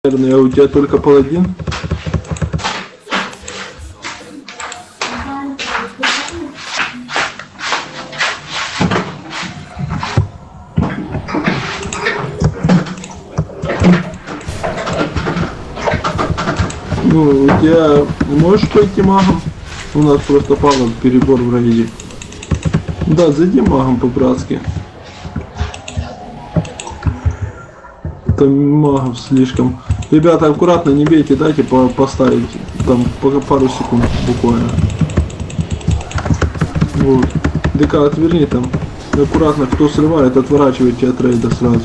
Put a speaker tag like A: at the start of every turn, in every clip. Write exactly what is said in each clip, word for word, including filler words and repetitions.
A: Наверное, у тебя только паладин. Ну, у тебя можешь пойти магом? У нас просто палок перебор в рейде. Да, зайди магом по-братски. Там магов слишком. Ребята, аккуратно, не бейте, дайте по поставить. Там пару секунд буквально. Вот. ДК отверни там. Аккуратно, кто срывает, отворачивайте от рейда сразу.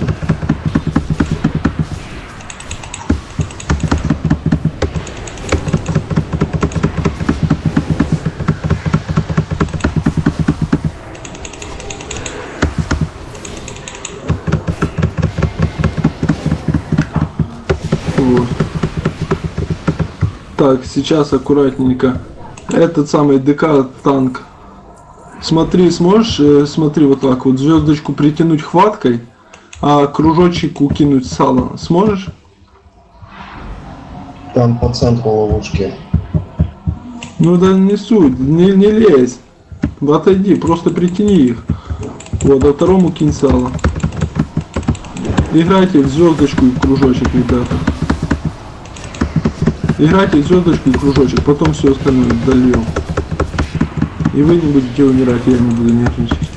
A: Вот. Так, сейчас аккуратненько. Этот самый ДК танк. Смотри, сможешь, э, смотри, вот так вот, звездочку притянуть хваткой, а кружочек укинуть сало. Сможешь?
B: Там по центру ловушки.
A: Ну да не суть, не, не лезь. Отойди, просто притяни их. Вот, а второму кинь сало. Играйте в звездочку и в кружочек, ребята. Играйте в звездочку и кружочек, потом все остальное дольем. И вы не будете умирать, я не буду нервничать.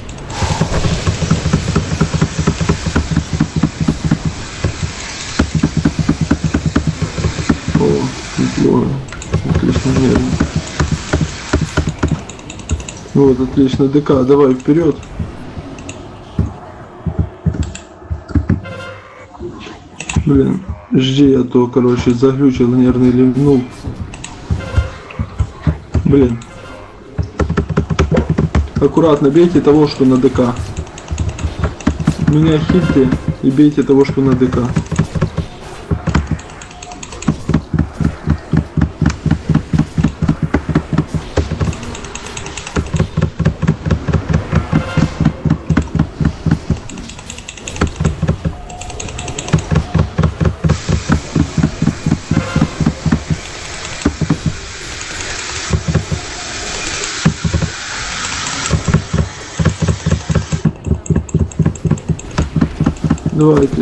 A: О, неплохо. Отлично, нервно. Вот, отлично. ДК, давай вперед. Блин, жди, а то, короче, заглючил, нервный ливнул. Блин. Аккуратно бейте того, что на ДК. Меня хильте и бейте того, что на ДК. Давайте.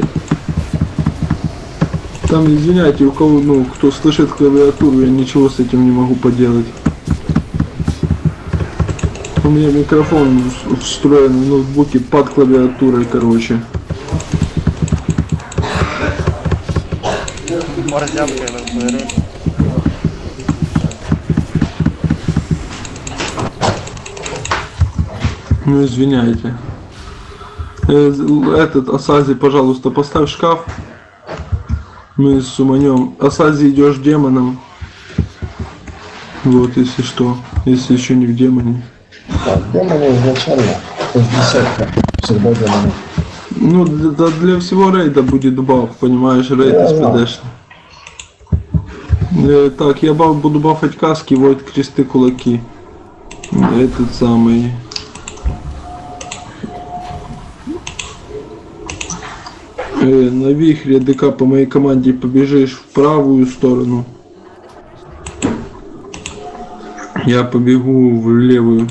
A: Там, извиняйте, у кого, ну, кто слышит клавиатуру, я ничего с этим не могу поделать. У меня микрофон встроен в ноутбуке под клавиатурой, короче. Ну, извиняйте. Этот, Асази, пожалуйста, поставь шкаф. Мы суманем. Асази, идешь демоном. Вот, если что. Если еще не в демоне.
B: Так, демоны изначально. То есть десятка. Всегда демоны.
A: Ну, для, для всего рейда будет баф, понимаешь, рейд
B: да,
A: СПДшный. Э, так, я баф, буду бафать каски, вот кресты, кулаки. Этот самый... На вихре ДК по моей команде побежишь в правую сторону. Я побегу в левую.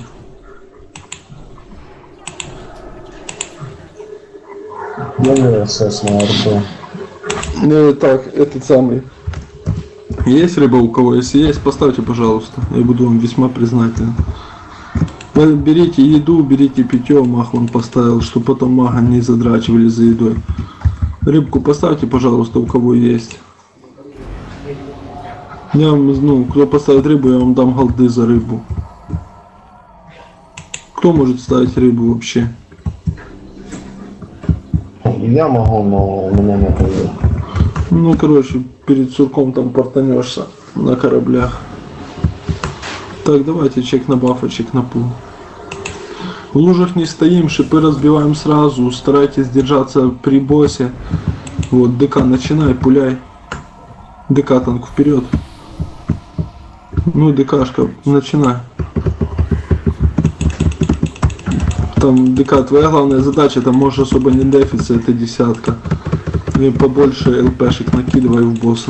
A: Э, так, этот самый. Есть рыба у кого? Если есть, поставьте, пожалуйста. Я буду вам весьма признателен. Вы берите еду, берите питье, мах он поставил, чтобы потом мага не задрачивали за едой. Рыбку поставьте, пожалуйста, у кого есть. Я вам, ну, кто поставит рыбу, я вам дам голды за рыбу. Кто может ставить рыбу вообще?
B: Я могу, но у меня нет рыбы.
A: Ну, короче, перед сурком там портанешься на кораблях. Так, давайте чек на бафа, чек на пул. В лужах не стоим, шипы разбиваем сразу, старайтесь держаться при боссе. Вот, ДК, начинай, пуляй. ДК, танк, вперед. Ну, ДКшка, начинай. Там, ДК, твоя главная задача, там можешь особо не дефиться, это десятка. И побольше ЛПшек накидывай в босса.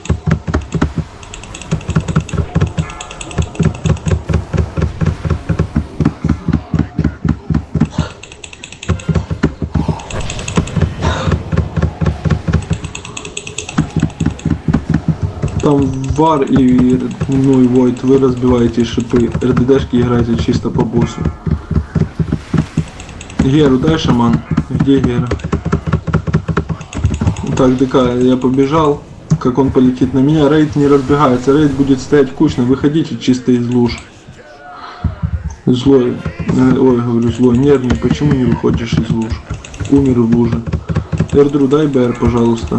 A: Там вар и, ну, и войд, вы разбиваете шипы. РДДшки играете чисто по боссу. Геру дай, шаман. Где Гера? Так, ДК, я побежал. Как он полетит на меня. Рейд не разбегается. Рейд будет стоять кучно. Выходите чисто из луж. Злой. Ой, говорю, злой. Нервный. Почему не выходишь из луж? Умер в луже. Эрдру, дай БР, пожалуйста.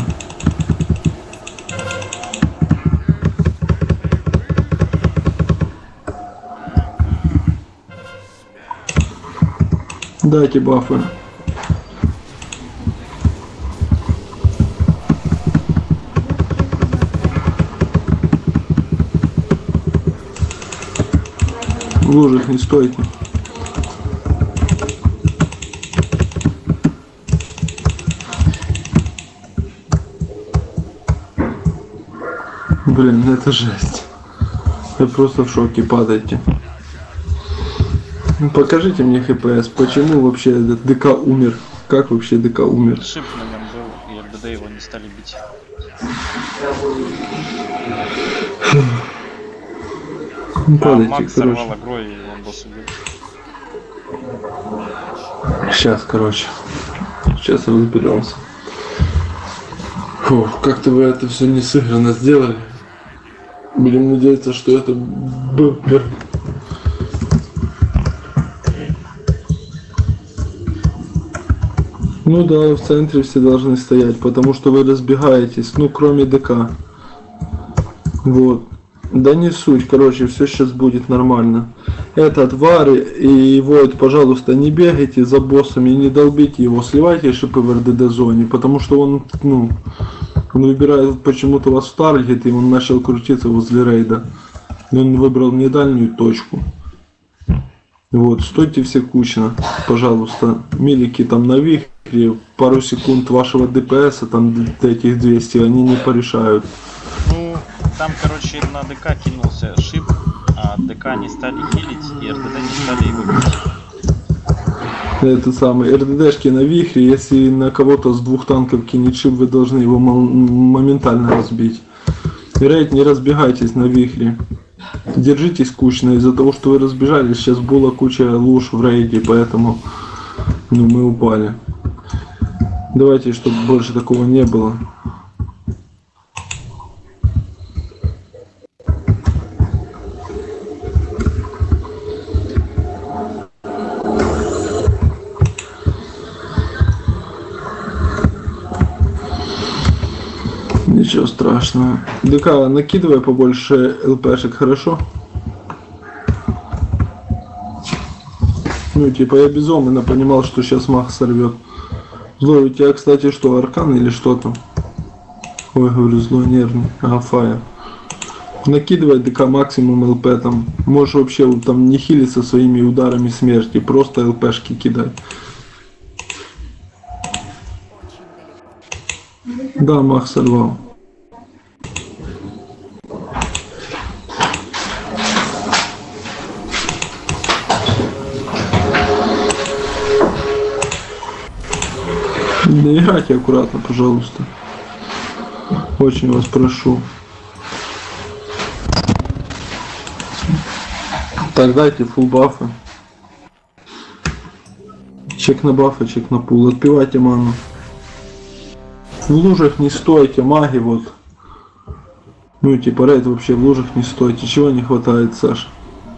A: Дайте бафы. В лужах не стойте. Блин, это жесть. Я просто в шоке, падайте. Покажите мне ХПС, почему вообще ДК умер? Как вообще ДК умер?
C: Шип на нем был, и РДД его не стали бить.
A: Ну,
C: А
A: падайте,
C: Макс
A: короче.
C: сорвал агро, и он босс убил.
A: Сейчас, короче. Сейчас разберемся. Фух, как-то вы это все не сыгранно сделали. Будем надеяться, что это бэмпер. Ну да, в центре все должны стоять, потому что вы разбегаетесь, ну кроме ДК. Вот. Да не суть, короче, все сейчас будет нормально. Этот Вары и Войд, пожалуйста, не бегайте за боссами, не долбите его, сливайте шипы в РДД зоне, потому что он, ну, он выбирает почему-то вас в таргет, и он начал крутиться возле рейда. И он выбрал не дальнюю точку. Вот, стойте все кучно, пожалуйста. Милики там на вихре, пару секунд вашего ДПСа, там этих двести, они не порешают.
C: Ну, там, короче, на ДК кинулся шип, а ДК не стали хилить, и РДД не стали его бить.
A: Это самый, РДДшки на вихре, если на кого-то с двух танков кинет шип, вы должны его моментально разбить. Рейд, не разбегайтесь на вихре. Держитесь кучно, из-за того, что вы разбежались, сейчас была куча луж в рейде, поэтому, ну, мы упали. Давайте, чтобы больше такого не было. Ничего страшного. ДК, накидывай побольше ЛПшек, хорошо? Ну, типа, я безумно понимал, что сейчас мах сорвет. Злой, у тебя, кстати, что, аркан или что там? Ой, говорю, злой нервный. Ага, фая. Накидывай ДК максимум ЛП там. Можешь вообще там не хилиться своими ударами смерти, просто ЛПшки кидай. Да, мах сорвал. Да играйте аккуратно, пожалуйста. Очень вас прошу. Так, дайте фулл бафы. Чек на бафы, чек на пул. Отпивайте ману. В лужах не стойте, маги вот. Ну типа рейд вообще в лужах не стойте. Чего не хватает, Саша?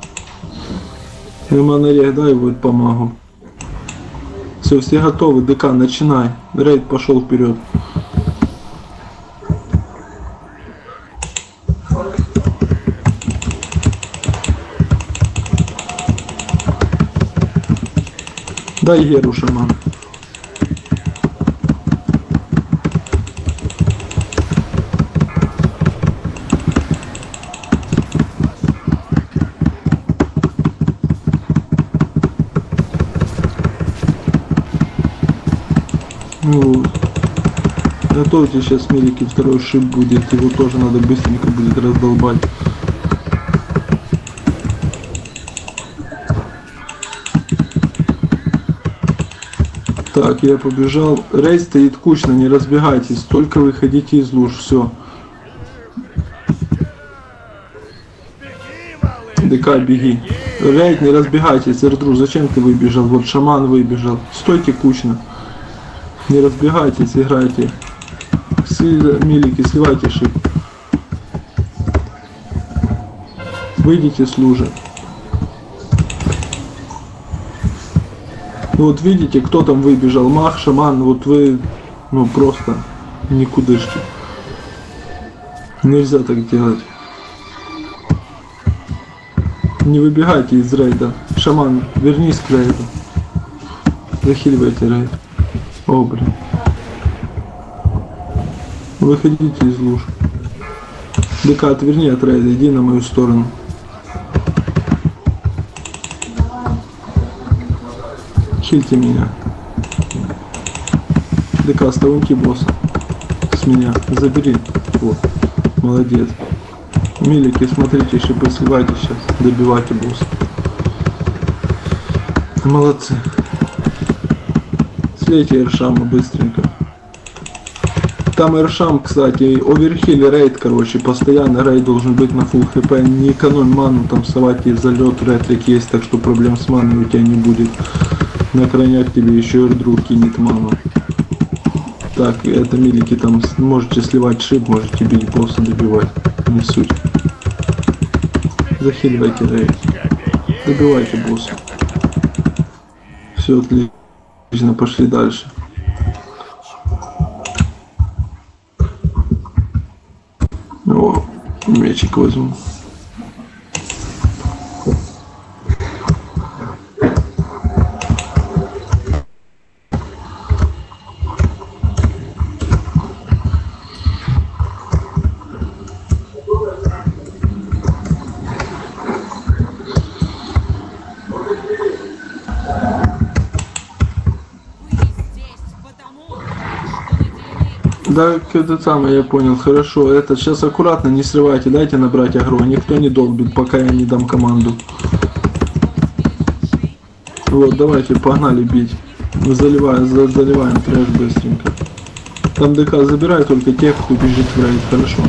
A: Эманерех, дай будет по магу. Все, все готовы, ДК, начинай. Рейд пошел вперед. Дай Геру, шаман. Вот. Готовьте, сейчас мелики, второй шип будет, его тоже надо быстренько будет раздолбать. Так, я побежал. Рейд стоит кучно, не разбегайтесь, только выходите из луж, все. ДК, беги. Рейд, не разбегайтесь, Эрдру, зачем ты выбежал? Вот шаман выбежал. Стойте кучно. Не разбегайтесь, играйте. Милики, сливайте шип. Выйдите с лужи. Вот видите, кто там выбежал? Мах, шаман, вот вы, ну просто никудышки. Нельзя так делать. Не выбегайте из рейда. Шаман, вернись к рейду. Захиливайте рейд. О, блин. Выходите из луж. ДК, отверни от рейда, иди на мою сторону. Хильте меня. ДК, ставунки босса. С меня. Забери. Вот. Молодец. Милики, смотрите, шипы сливайте сейчас. Добивайте босса. Молодцы. Слейте Эршама быстренько. Там Эршам, кстати, оверхиль рейд, короче, постоянно рейд должен быть на фулл хп. Не экономь ману, там совать и залет, ретрик есть, так что проблем с маной у тебя не будет. На крайняк тебе еще Эрдру кинет ману. Так, это милики, там можете сливать шип, можете бить босса, добивать. Не суть. Захиливайте рейд. Добивайте босса. Все отлично, пошли дальше. О, мечик возьму. Да, это самое, я понял, хорошо. Это сейчас аккуратно, не срывайте, дайте набрать агро. Никто не долбит, пока я не дам команду. Вот, давайте, погнали бить. Заливаем, за, заливаем трэш быстренько. Там ДК забирай только тех, кто бежит в рейд, хорошо.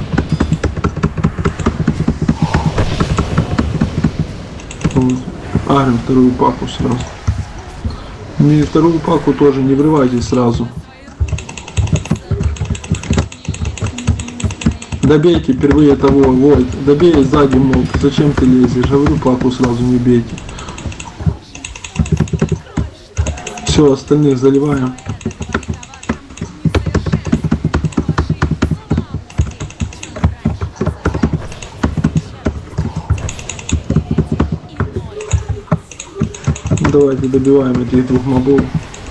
A: Вот. Агрим вторую паку сразу. И вторую паку тоже не врывайтесь сразу. Добейте впервые того, вот, добей сзади, мол, зачем ты лезешь, говорю, паку сразу не бейте. Все, остальных заливаем. Давайте добиваем этих двух мобов.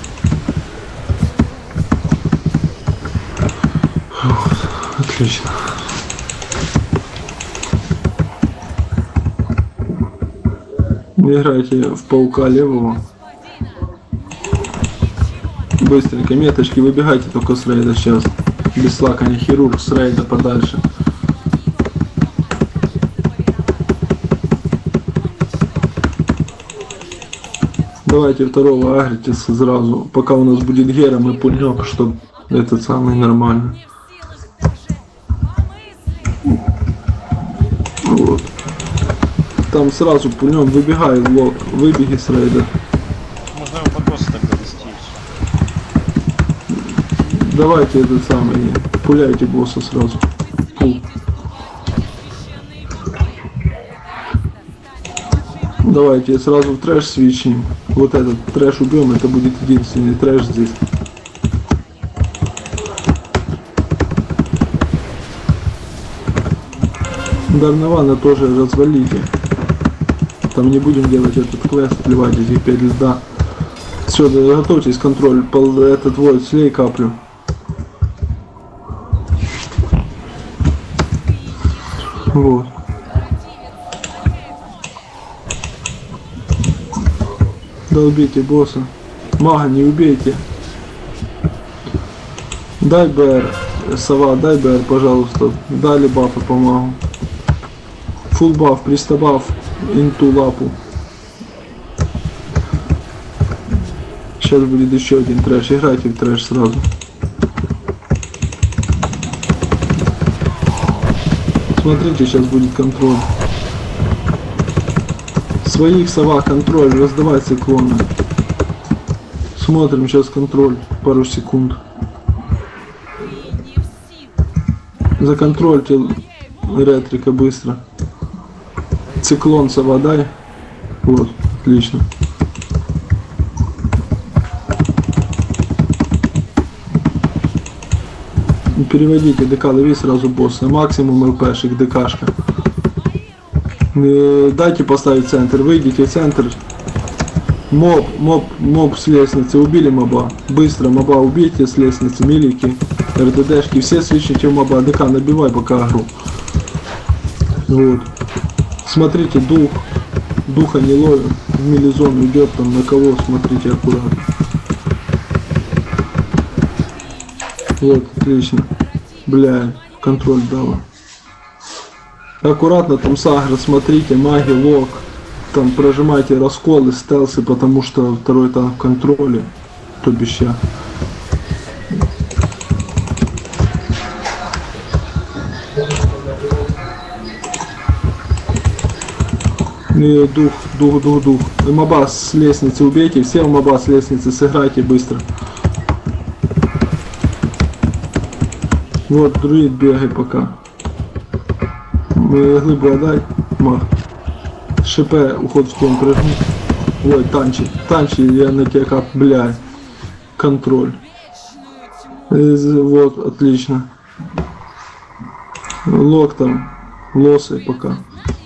A: Отлично. Играйте в паука левого. Быстренько, меточки, выбегайте только с рейда сейчас. Без слакания, хирург с рейда подальше. Давайте второго агрите сразу. Пока у нас будет Гера, мы пульнем, чтобы этот самый нормально. Вот. Там сразу пульнем, выбегай в лог, выбеги с рейда.
C: Можно его под босса тогда вести.
A: Давайте этот самый, пуляйте босса сразу. Пул. Давайте сразу в трэш свичнем. Вот этот трэш убьем, это будет единственный трэш здесь. Дарнована тоже развалите. Там не будем делать этот квест, плевать этих пять льда. Все, готовьтесь, контроль, пол, этот вот, слей каплю. Вот. Долбите босса. Мага не убейте. Дай БР, сова, дай БР, пожалуйста. Дали бафы по магу. Фулл баф, пристабаф, инту лапу. Сейчас будет еще один трэш. Играйте в трэш сразу. Смотрите, сейчас будет контроль. Своих сова, контроль, раздавать циклоны. Смотрим сейчас контроль, пару секунд. Законтрольте ретрика быстро. Циклон сова дай. Вот, отлично. Переводите ДК, лови сразу босса. Максимум ЛПшек, ДКшка. Дайте поставить центр, выйдите в центр. Моб, моб, моб с лестницы, убили моба. Быстро моба убейте с лестницы, милики, РДДшки, все свечите в моба. ДК набивай пока агру. Вот. Смотрите, дух. Духа не ловим. В милизону идет там на кого, смотрите аккуратно. Вот, отлично. Бля, контроль дала. Аккуратно там с агро, смотрите, маги, лог. Там прожимайте расколы, стелсы, потому что второй танк в контроле. То бишь я. И дух, дух, дух, дух. И моба с лестницы убейте, все в моба с лестницы сыграйте быстро. Вот, друид, бегай пока. Глыбу отдай, мах. ШП, уход в тень прожми. Ой, танчи, танчи, я на тебя как, блядь. Контроль. Вот, отлично. Лок там, лосы пока.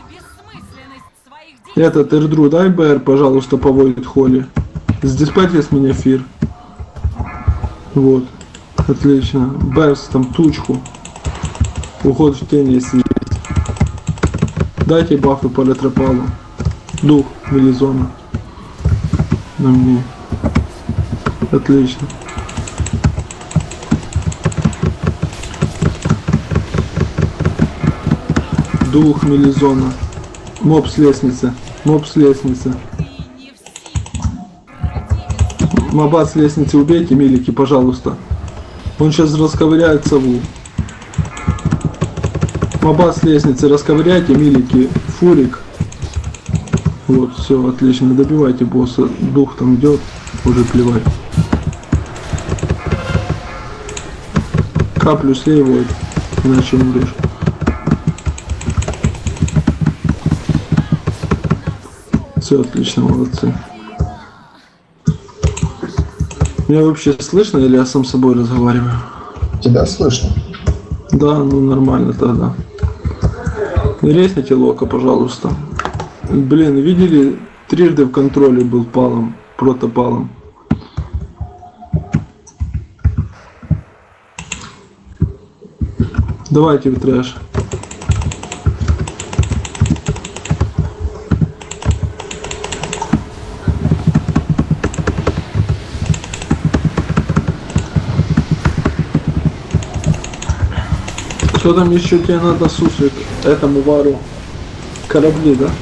A: Этот Эрдру, дай БР, пожалуйста, по Void Холли. Сдиспетли с меня эфир. Вот. Отлично. Берс, там тучку. Уход в тень, если есть. Дайте бафы по ретропалу. Дух, милизона. На мне. Отлично. Дух, милизона. Моб с лестницы. Моб с лестницы. Моба с лестницы убейте, милики, пожалуйста. Он сейчас расковыряет сову. Моба с лестницы расковыряйте, милики. Фурик. Вот, все, отлично. Добивайте босса. Дух там идет. Уже плевать. Каплю слей Void. Иначе умрешь. Все отлично, молодцы. Меня вообще слышно или я сам с собой разговариваю?
B: Тебя слышно?
A: Да, ну нормально тогда. Резните лока, пожалуйста. Блин, видели, трижды в контроле был палом, протопалом. Давайте в трэш. Что там еще тебе надо, Суслик, этому вару? Корабли, да?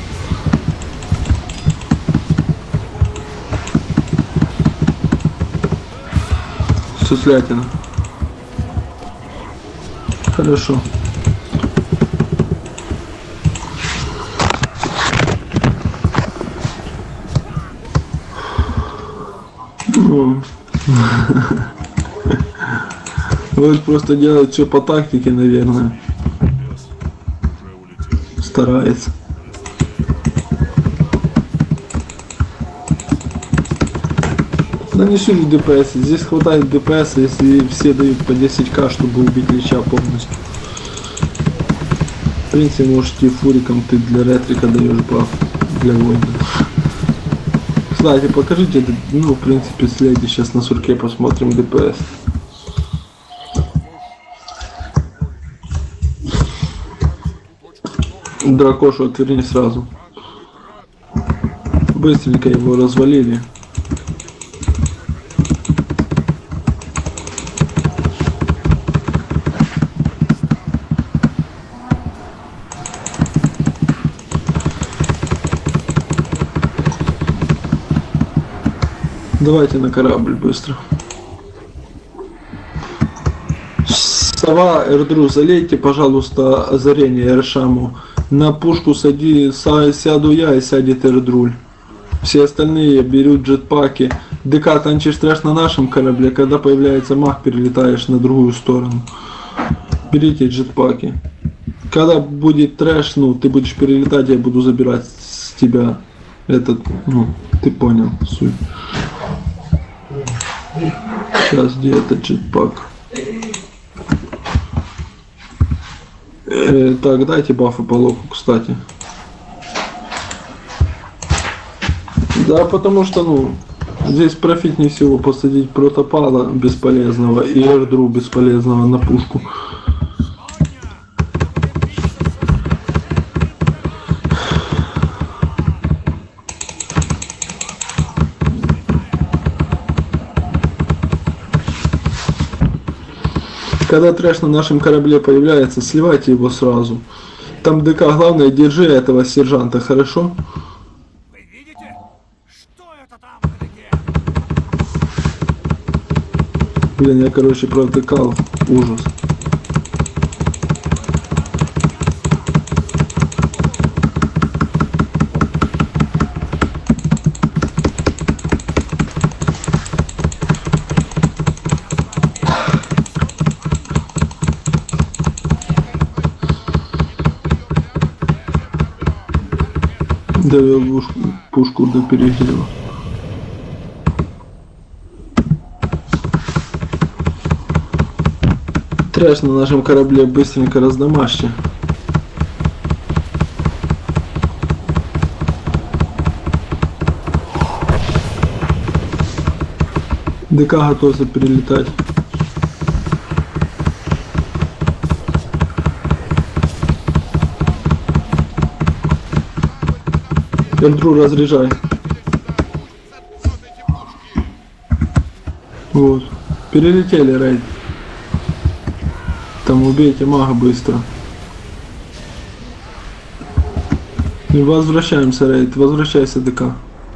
A: Суслятина. Хорошо. Ну. Вот просто делает все по тактике, наверное. Старается. Да не суть в ДПС. Здесь хватает ДПС, если все дают по десять ка, чтобы убить лича полностью. В принципе, может и фуриком ты для ретрика даешь баф для войны. Кстати, покажите, ну в принципе следи, сейчас на сурке посмотрим ДПС. Дракошу отверни сразу. Быстренько его развалили. Давайте на корабль быстро. Сова, Эрдру, залейте, пожалуйста, озарение Эршаму. На пушку сади, са, сяду я и сядет Эрдруль. Все остальные берут джетпаки. ДК, танчишь трэш на нашем корабле, когда появляется маг, перелетаешь на другую сторону. Берите джетпаки. Когда будет трэш, ну, ты будешь перелетать, я буду забирать с тебя этот, ну, ты понял суть. Сейчас, где этот джетпак? Э, так, дайте бафы по локу, кстати. Да, потому что, ну, здесь профитнее всего посадить протопала бесполезного и эрдру бесполезного на пушку. Когда трэш на нашем корабле появляется, сливайте его сразу. Там ДК, главное, держи этого сержанта, хорошо?
D: Вы видите? Что это там вдалеке?
A: Блин, я, короче, провтыкал. Ужас. Довел пушку, пушку до перегрева. Трэш на нашем корабле, быстренько раздамажьте. ДК готовится перелетать. Эрдру, разряжай. Вот. Перелетели, рейд. Там убейте мага быстро. И возвращаемся, рейд. Возвращайся, ДК.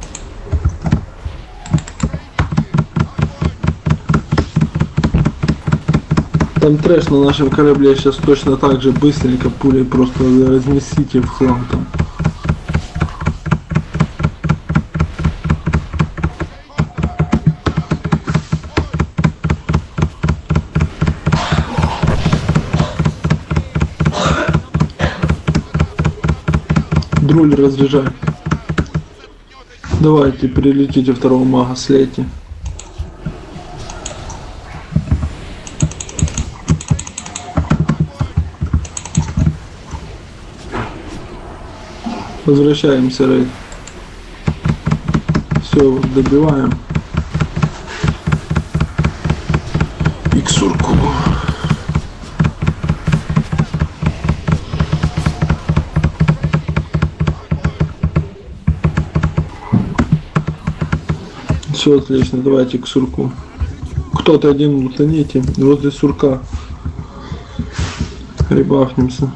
A: Там трэш на нашем корабле сейчас точно так же быстренько пулей просто разнесите в хлам там. Друль разряжай. Давайте, прилетите второго мага, слейте. Возвращаемся, рейд. Все, добиваем. Иксурку. Все отлично, давайте к сурку. Кто-то один утоните возле сурка. Ребахнемся.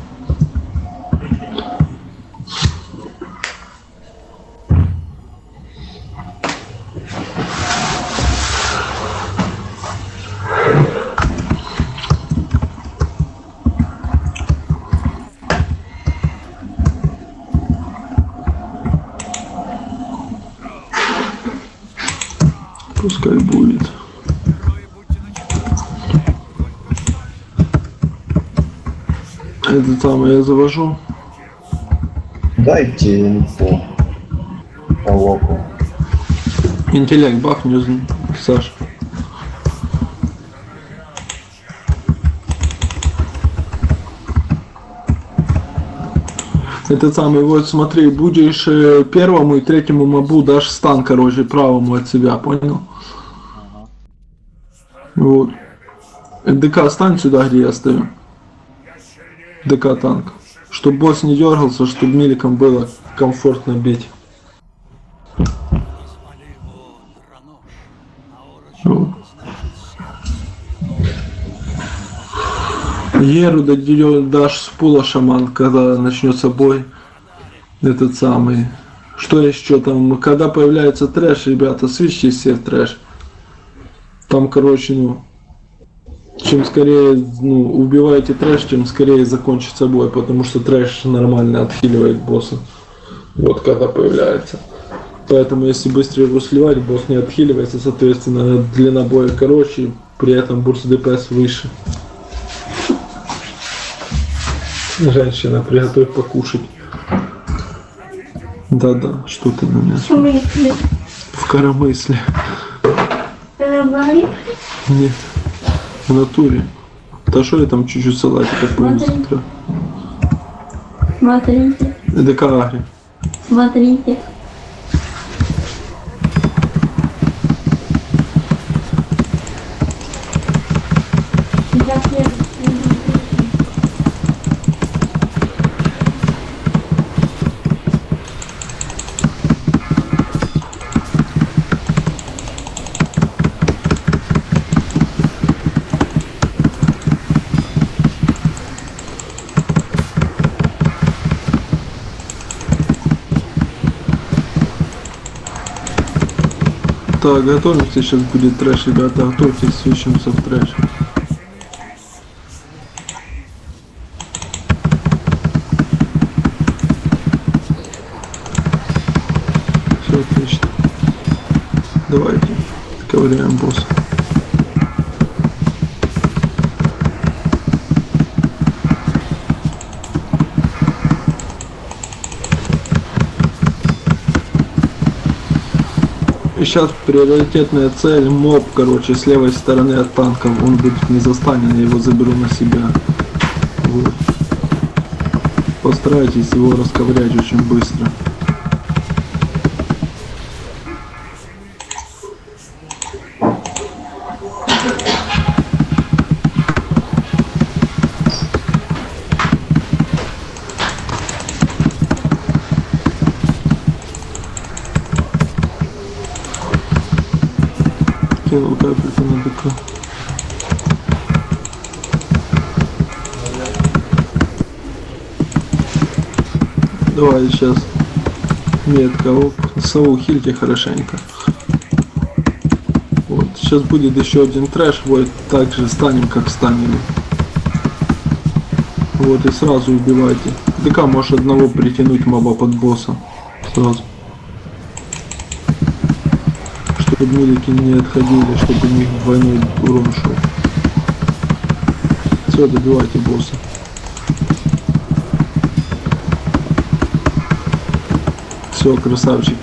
A: Пускай будет. Это самое я завожу.
B: Дайте инфу по локу.
A: Интеллект бахнет, Саш. Этот самый, вот смотри, будешь э, первому и третьему мобу дашь стан, короче, правому от себя, понял? Вот. ДК стань сюда, где я стою. ДК танк. Чтобы босс не дергался, чтобы миликом было комфортно бить. Вот. Еру дашь с пула, шаман, когда начнется бой. Этот самый. Что еще там? Когда появляется трэш, ребята, свищите все в трэш. Там, короче, ну, чем скорее, ну, убиваете трэш, тем скорее закончится бой, потому что трэш нормально отхиливает босса. Вот когда появляется. Поэтому если быстрее его сливать, босс не отхиливается, соответственно, длина боя короче, при этом бурст ДПС выше. Женщина, приготовь покушать. Да-да, что ты на меня смотришь? В коромысле. Нет. В натуре. Да что я там чуть-чуть салатика повесил?
E: Смотрите.
A: Это караги.
E: Смотрите.
A: Так, готовимся, сейчас будет трэш, ребята, готовьтесь, свищемся в трэш. Все отлично. Давайте, ковыряем босса. И сейчас приоритетная цель моб, короче, с левой стороны от танка. Он будет не застанен, я его заберу на себя. Вот. Постарайтесь его расковырять очень быстро. Кинул капельку на ДК. Давай сейчас метка, оп, сову хильте хорошенько. Вот, сейчас будет еще один трэш, вот так же станем, как станем. Вот, и сразу убивайте. ДК может одного притянуть моба под босса. Сразу. Чтобы милики не отходили, чтобы у них двойной урон шел. Все, добивайте босса. Все, красавчики.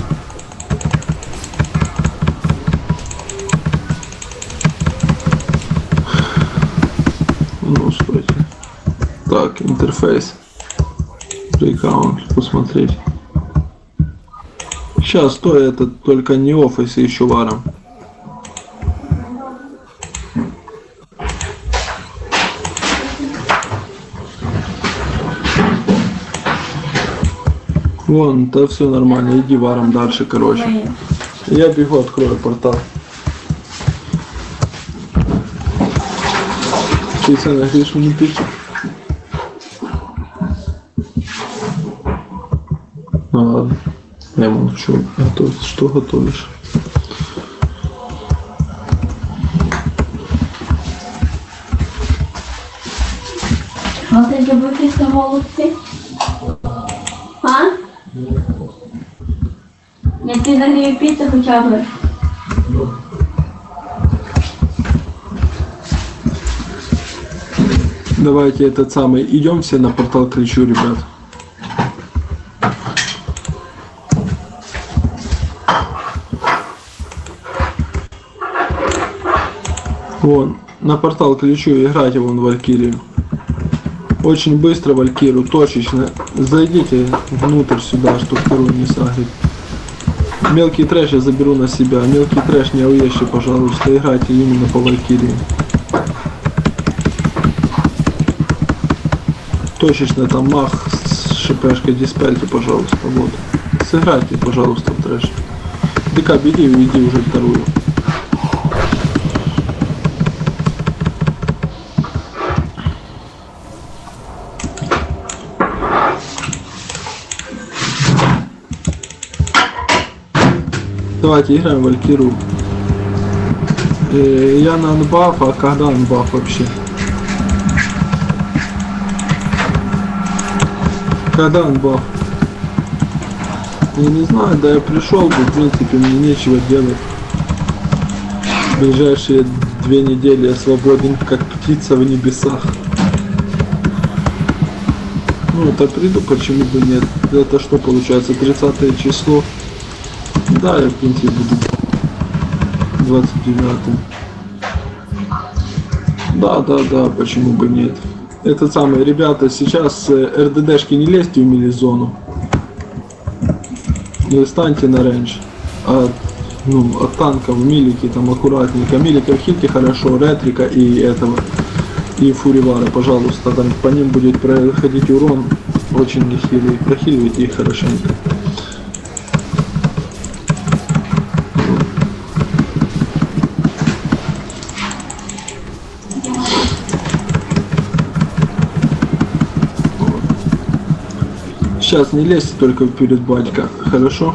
A: Ну, стойте. Так, интерфейс. Рекаунт, посмотреть. Сейчас, стой, это только не офис, еще варом. Вон, да все нормально, иди варом дальше, короче. Я бегу, открою портал. Чайся на гришу не пить. Ну ладно. Я молчу. Готовить. Что готовишь?
E: Смотрите, выписка молодцы. А? Я тебе нагрею пиццу хотя бы.
A: Давайте этот самый. Идем все на портал кричу, ребят. Вон, на портал ключу играйте вон Валькирию. Очень быстро Валькиру, точечно. Зайдите внутрь сюда, чтобы второй не сагрить. Мелкий трэш я заберу на себя. Мелкий трэш не уезжай, пожалуйста. Играйте именно по Валькирии. Точечно там мах с шипешкой диспельте, пожалуйста. Вот. Сыграйте, пожалуйста, в трэш. ДК, беги и уйди уже вторую. Давайте играем в Валькиру. Э, я на анбаф, а когда анбаф вообще? Когда анбаф? Я не знаю, да я пришел бы, в принципе, мне нечего делать. В ближайшие две недели я свободен, как птица в небесах. Ну, это приду, почему бы нет. Это что получается, тридцатое число? Да, я в принципе буду двадцать девятое. Да, да, да, почему бы нет. Это самое, ребята, сейчас эр дэ дэшки не лезьте в мили-зону. Не станьте на рейндж. От, ну, от танков, милики, там аккуратненько. Милика в хите хорошо, ретрика и этого. И фуривара, пожалуйста, там по ним будет проходить урон. Очень нехилый. Прохиливайте их хорошенько. Сейчас не лезьте только вперед, батька, хорошо?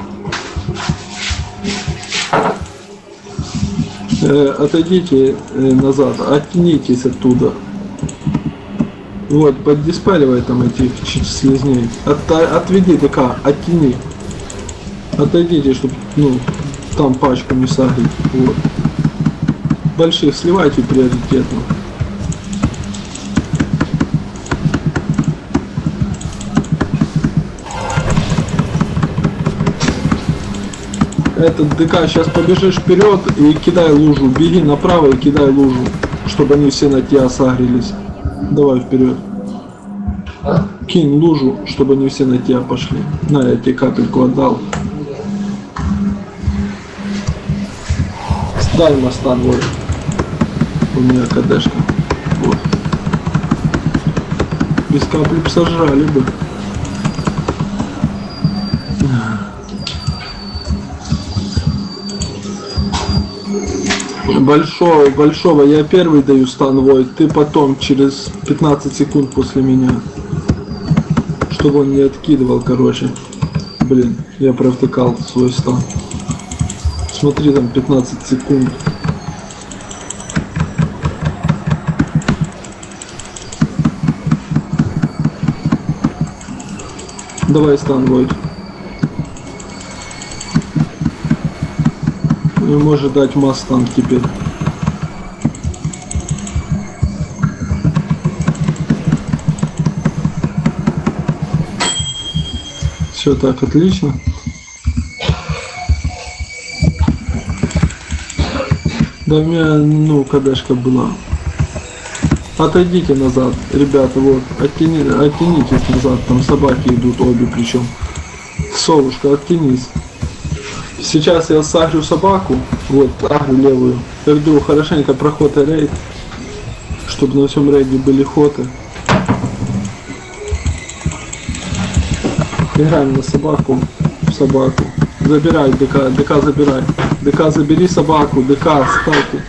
A: Э, отойдите э, назад, оттянитесь оттуда. Вот, поддиспаливай там этих слизней. От, отведи ДК, оттяни. Отойдите, чтобы, ну, там пачку не сагрить. Вот. Больших сливайте приоритетно. Этот ДК, сейчас побежишь вперед и кидай лужу. Беги направо и кидай лужу, чтобы они все на тебя сагрились. Давай вперед. Кинь лужу, чтобы они все на тебя пошли. На, я тебе капельку отдал. Дай моста, вот. У меня КДшка. Вот. Без капли бы сожрали бы. Большого, большого, я первый даю стан Войд, ты потом через пятнадцать секунд после меня. Чтобы он не откидывал, короче. Блин, я провтыкал свой стан. Смотри, там пятнадцать секунд. Давай стан Войд. И может дать масс-танк теперь. Все так, отлично. Да у меня, ну, КДшка была. Отойдите назад, ребята, вот, оттяни, оттянитесь назад, там собаки идут обе причем. Совушка, оттянись. Сейчас я сагрю собаку, вот, агрю левую. Я жду хорошенько проход и рейд, чтобы на всем рейде были хоты. Играем на собаку, в собаку. Забирай ДК, ДК забирай. ДК забери собаку, ДК, сталки.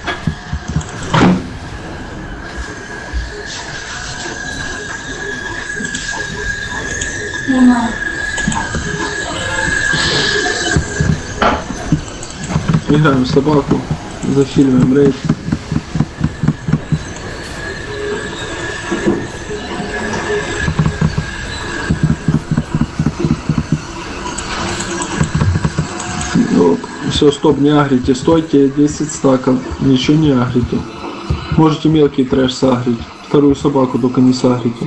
A: Играем в собаку, захиливаем рейд. Все, стоп, не агрите, стойте, десять стаков, ничего не агрите. Можете мелкий трэш сагрить, вторую собаку только не сагрите.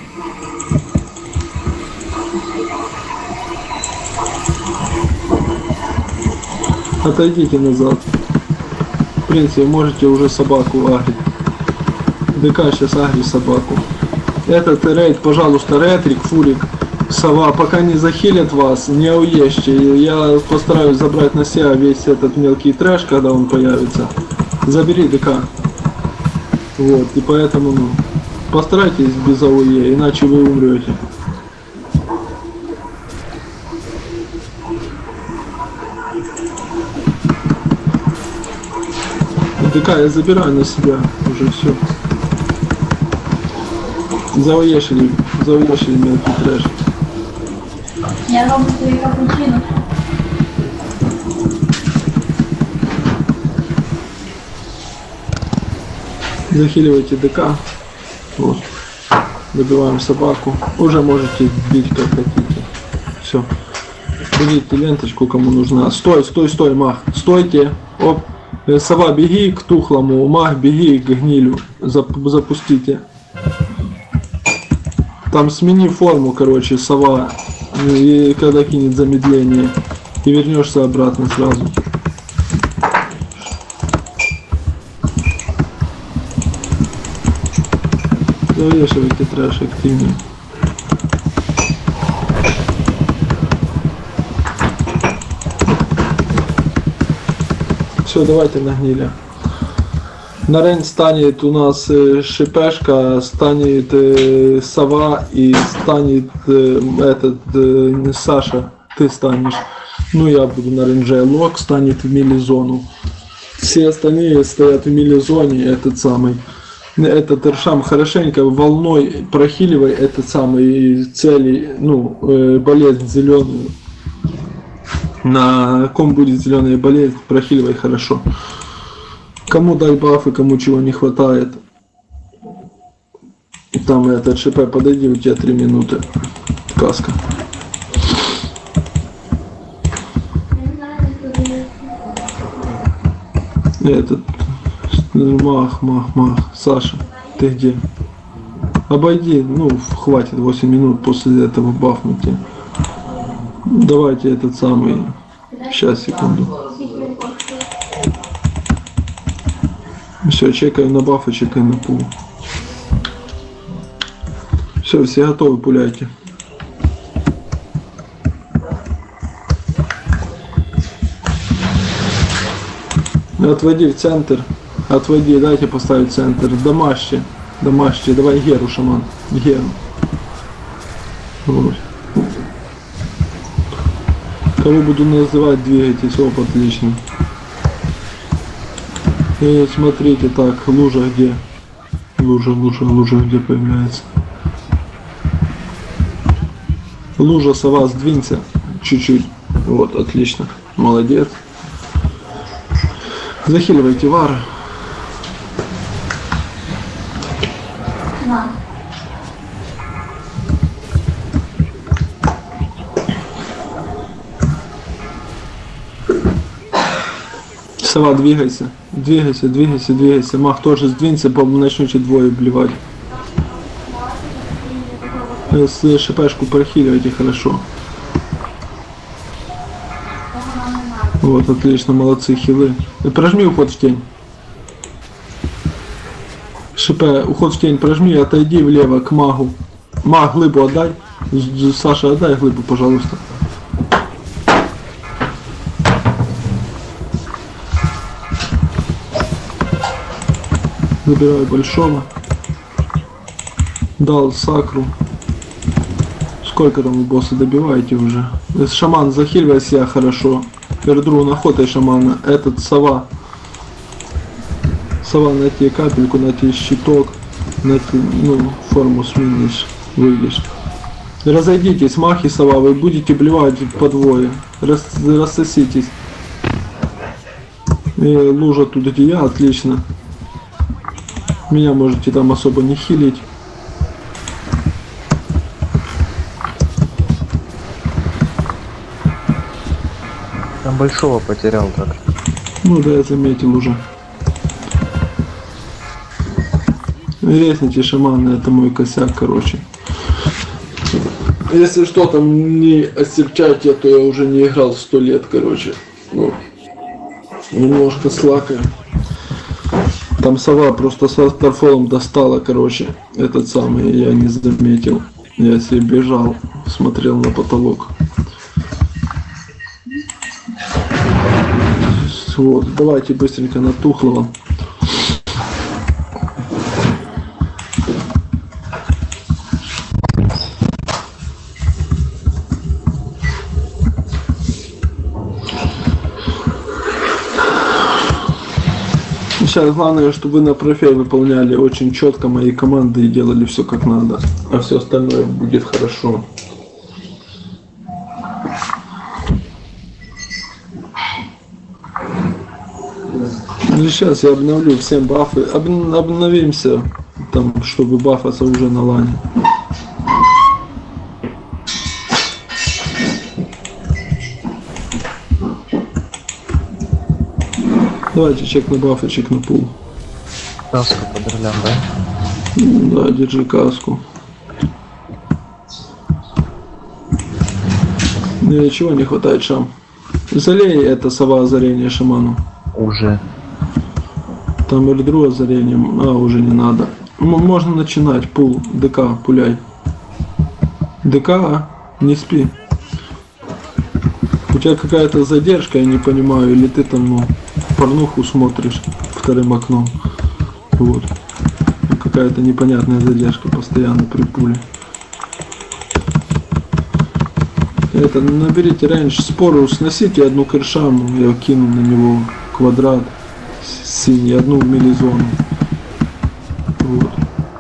A: Отойдите назад. В принципе, можете уже собаку агрить. ДК сейчас агри собаку. Этот рейд, пожалуйста, ретрик, фурик, сова, пока не захилят вас, не уезжайте. Я постараюсь забрать на себя весь этот мелкий трэш, когда он появится. Забери ДК. Вот, и поэтому, ну, постарайтесь без АОЕ, иначе вы умрете. ДК я забираю на себя уже все. Зауешили, зауешили мелкий трэш.
E: Я роблю свою капучино.
A: Захиливайте ДК. Вот. Добиваем собаку. Уже можете бить как хотите. Все. Берите ленточку, кому нужна. Стой, стой, стой, мах. Стойте. Оп. Сова, беги к тухлому. Мах, беги к гнилю. Зап запустите. Там смени форму, короче, сова. И когда кинет замедление. И вернешься обратно сразу. Завешивайте трэш активнее. Все, давайте нагнили. На рейн станет у нас э, шипешка, станет э, сова и станет э, этот э, Саша, ты станешь. Ну я буду на рейнже, лок станет в мили-зону. Все остальные стоят в мили-зоне, этот самый. Этот Эршам хорошенько волной прохиливай этот самый цели, ну, э, болезнь зеленую. На ком будет зеленая болезнь, прохиливай хорошо. Кому дай бафы, кому чего не хватает. И там этот ШП, подойди, у тебя три минуты. Каска. Этот мах, мах, мах. Саша, ты где? Обойди, ну хватит восемь минут после этого бафнуть. Давайте этот самый. Сейчас, секунду. Все, чекаю на бафы, чекаю на пул. Все, все готовы, пуляйте. Отводи в центр. Отводи, дайте поставить центр. Домашьте. Домашьте. Давай Геру, шаман. Геру. Вот. Кого буду называть, двигайтесь. Оп, отлично. И смотрите, так, лужа где? Лужа, лужа, лужа где появляется? Лужа, сова, сдвинься. Чуть-чуть. Вот, отлично. Молодец. Захиливайте вара. Сова, двигайся. Двигайся, двигайся, двигайся. Мах тоже сдвинься, по-моему, начнете двое блевать. С шипешку прохиливайте хорошо. Вот, отлично, молодцы, хилы. И прожми уход в тень. Шипе, уход в тень прожми, отойди влево к магу. Маг, глыбу отдай. Саша, отдай глыбу, пожалуйста. Забираю большого. Дал сакру. Сколько там у босса добиваете уже? Шаман, захиливай себя хорошо. Эрдру, находай шамана. Этот сова. Сова, на тебе капельку, на тебе щиток. На тебе, ну, форму сменишь, выйдешь. Разойдитесь, мах и сова, вы будете блевать по двое. Рас, рассоситесь. И лужа тут где я, отлично. Меня можете там особо не хилить.
F: Там большого потерял так.
A: Ну да, я заметил уже. Резните шамана, это мой косяк, короче. Если что, там не осерчайте, то я уже не играл сто лет, короче. Ну, немножко слакаю. Там сова просто со старфолом достала, короче, этот самый, я не заметил. Я себе бежал, смотрел на потолок. Вот, давайте быстренько на тухлого. Сейчас главное, чтобы вы на профе выполняли очень четко мои команды и делали все как надо, а все остальное будет хорошо. Ну, сейчас я обновлю всем бафы. Об- обновимся, там, чтобы бафаться уже на лане. Давайте чек на бафы, чек на пул.
F: Каску под рулем, да?
A: Да, держи каску. Или чего не хватает, Шам? Залей это сова озарение шаману.
F: Уже.
A: Там эльдру озарением, а уже не надо. М- можно начинать, пул, ДК, пуляй. ДК, а? Не спи. У тебя какая-то задержка, я не понимаю, или ты там, ну, порнуху смотришь вторым окном. Вот. Ну, какая-то непонятная задержка постоянно при пуле. Это, наберите рейндж, спору сносите одну крышаму, я кину на него квадрат синий, одну в милизону. Вот.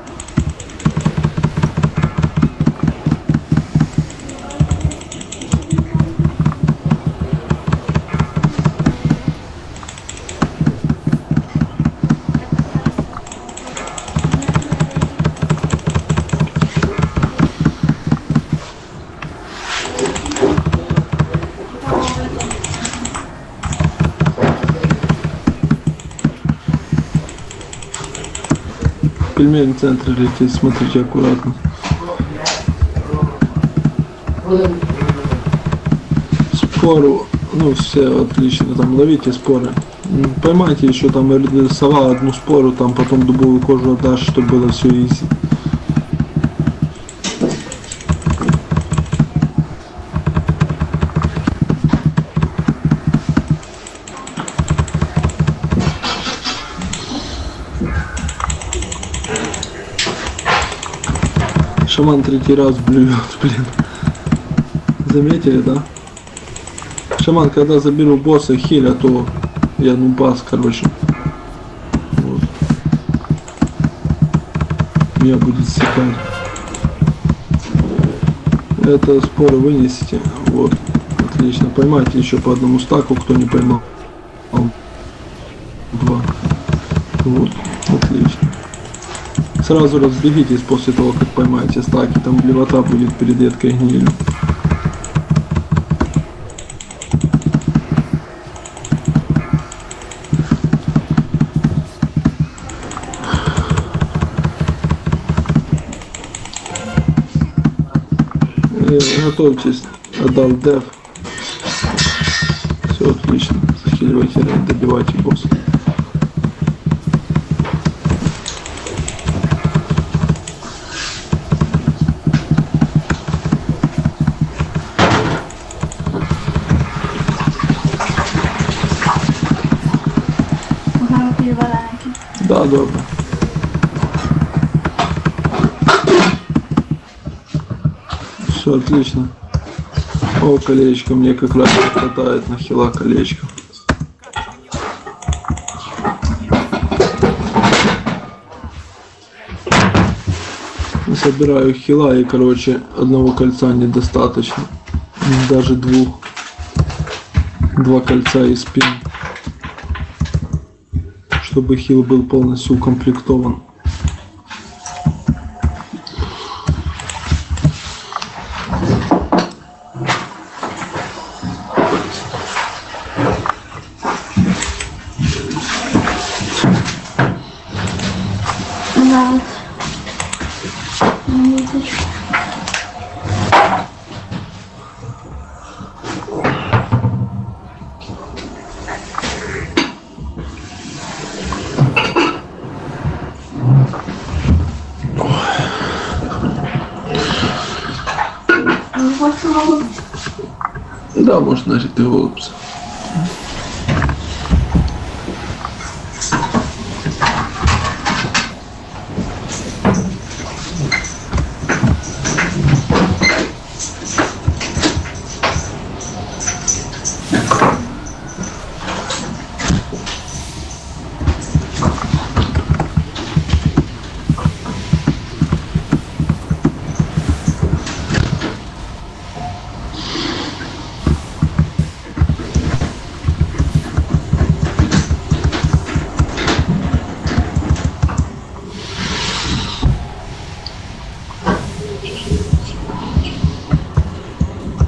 A: Пельмень в центре летит, смотрите аккуратно. Спору, ну все отлично, там ловите споры. М, Поймайте еще там эр- сова одну спору, там потом дубовую кожу отдашь, чтобы было все изи. Шаман третий раз блюет, блин. Заметили, да? Шаман, когда заберу босса хиля, то я ну бас, короче. Вот. Меня будет секать. Это споры вынесите. Вот. Отлично. Поймайте еще по одному стаку, кто не поймал. Два. Вот. Отлично. Сразу разбегитесь после того, как поймаете стаки, там блевота будет перед редкой гнилью. Э, Готовьтесь, отдал деф. Все отлично. Захиливайте рейд, добивайте босса. Да, добро. Все отлично. О, колечко, мне как раз не хватает на хила колечко. Собираю хила и, короче, одного кольца недостаточно. Даже двух. Два кольца и спин. Чтобы хил был полностью укомплектован.
E: Да. Видишь.
A: Да, можно начать голубцы.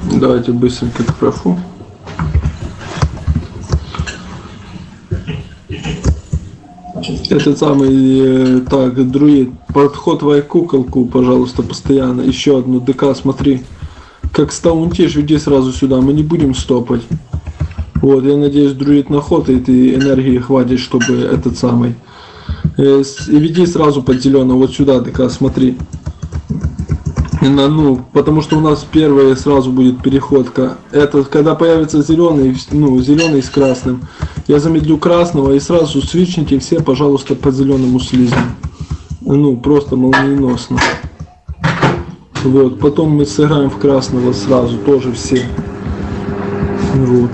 A: Давайте быстренько к профу. Этот самый, э, так, друид, подход куколку, пожалуйста, постоянно. Еще одну ДК, смотри. Как стаунтишь, веди сразу сюда, мы не будем стопать. Вот, я надеюсь, друид находит и энергии хватит, чтобы этот самый. Э, и веди сразу под зеленого, вот сюда ДК, смотри. На, ну, потому что у нас первая сразу будет переходка. Это когда появится зеленый, ну, зеленый с красным. Я замедлю красного и сразу свичните все, пожалуйста, по зеленому слизу. Ну, просто молниеносно. Вот, потом мы сыграем в красного сразу, тоже все. Вот.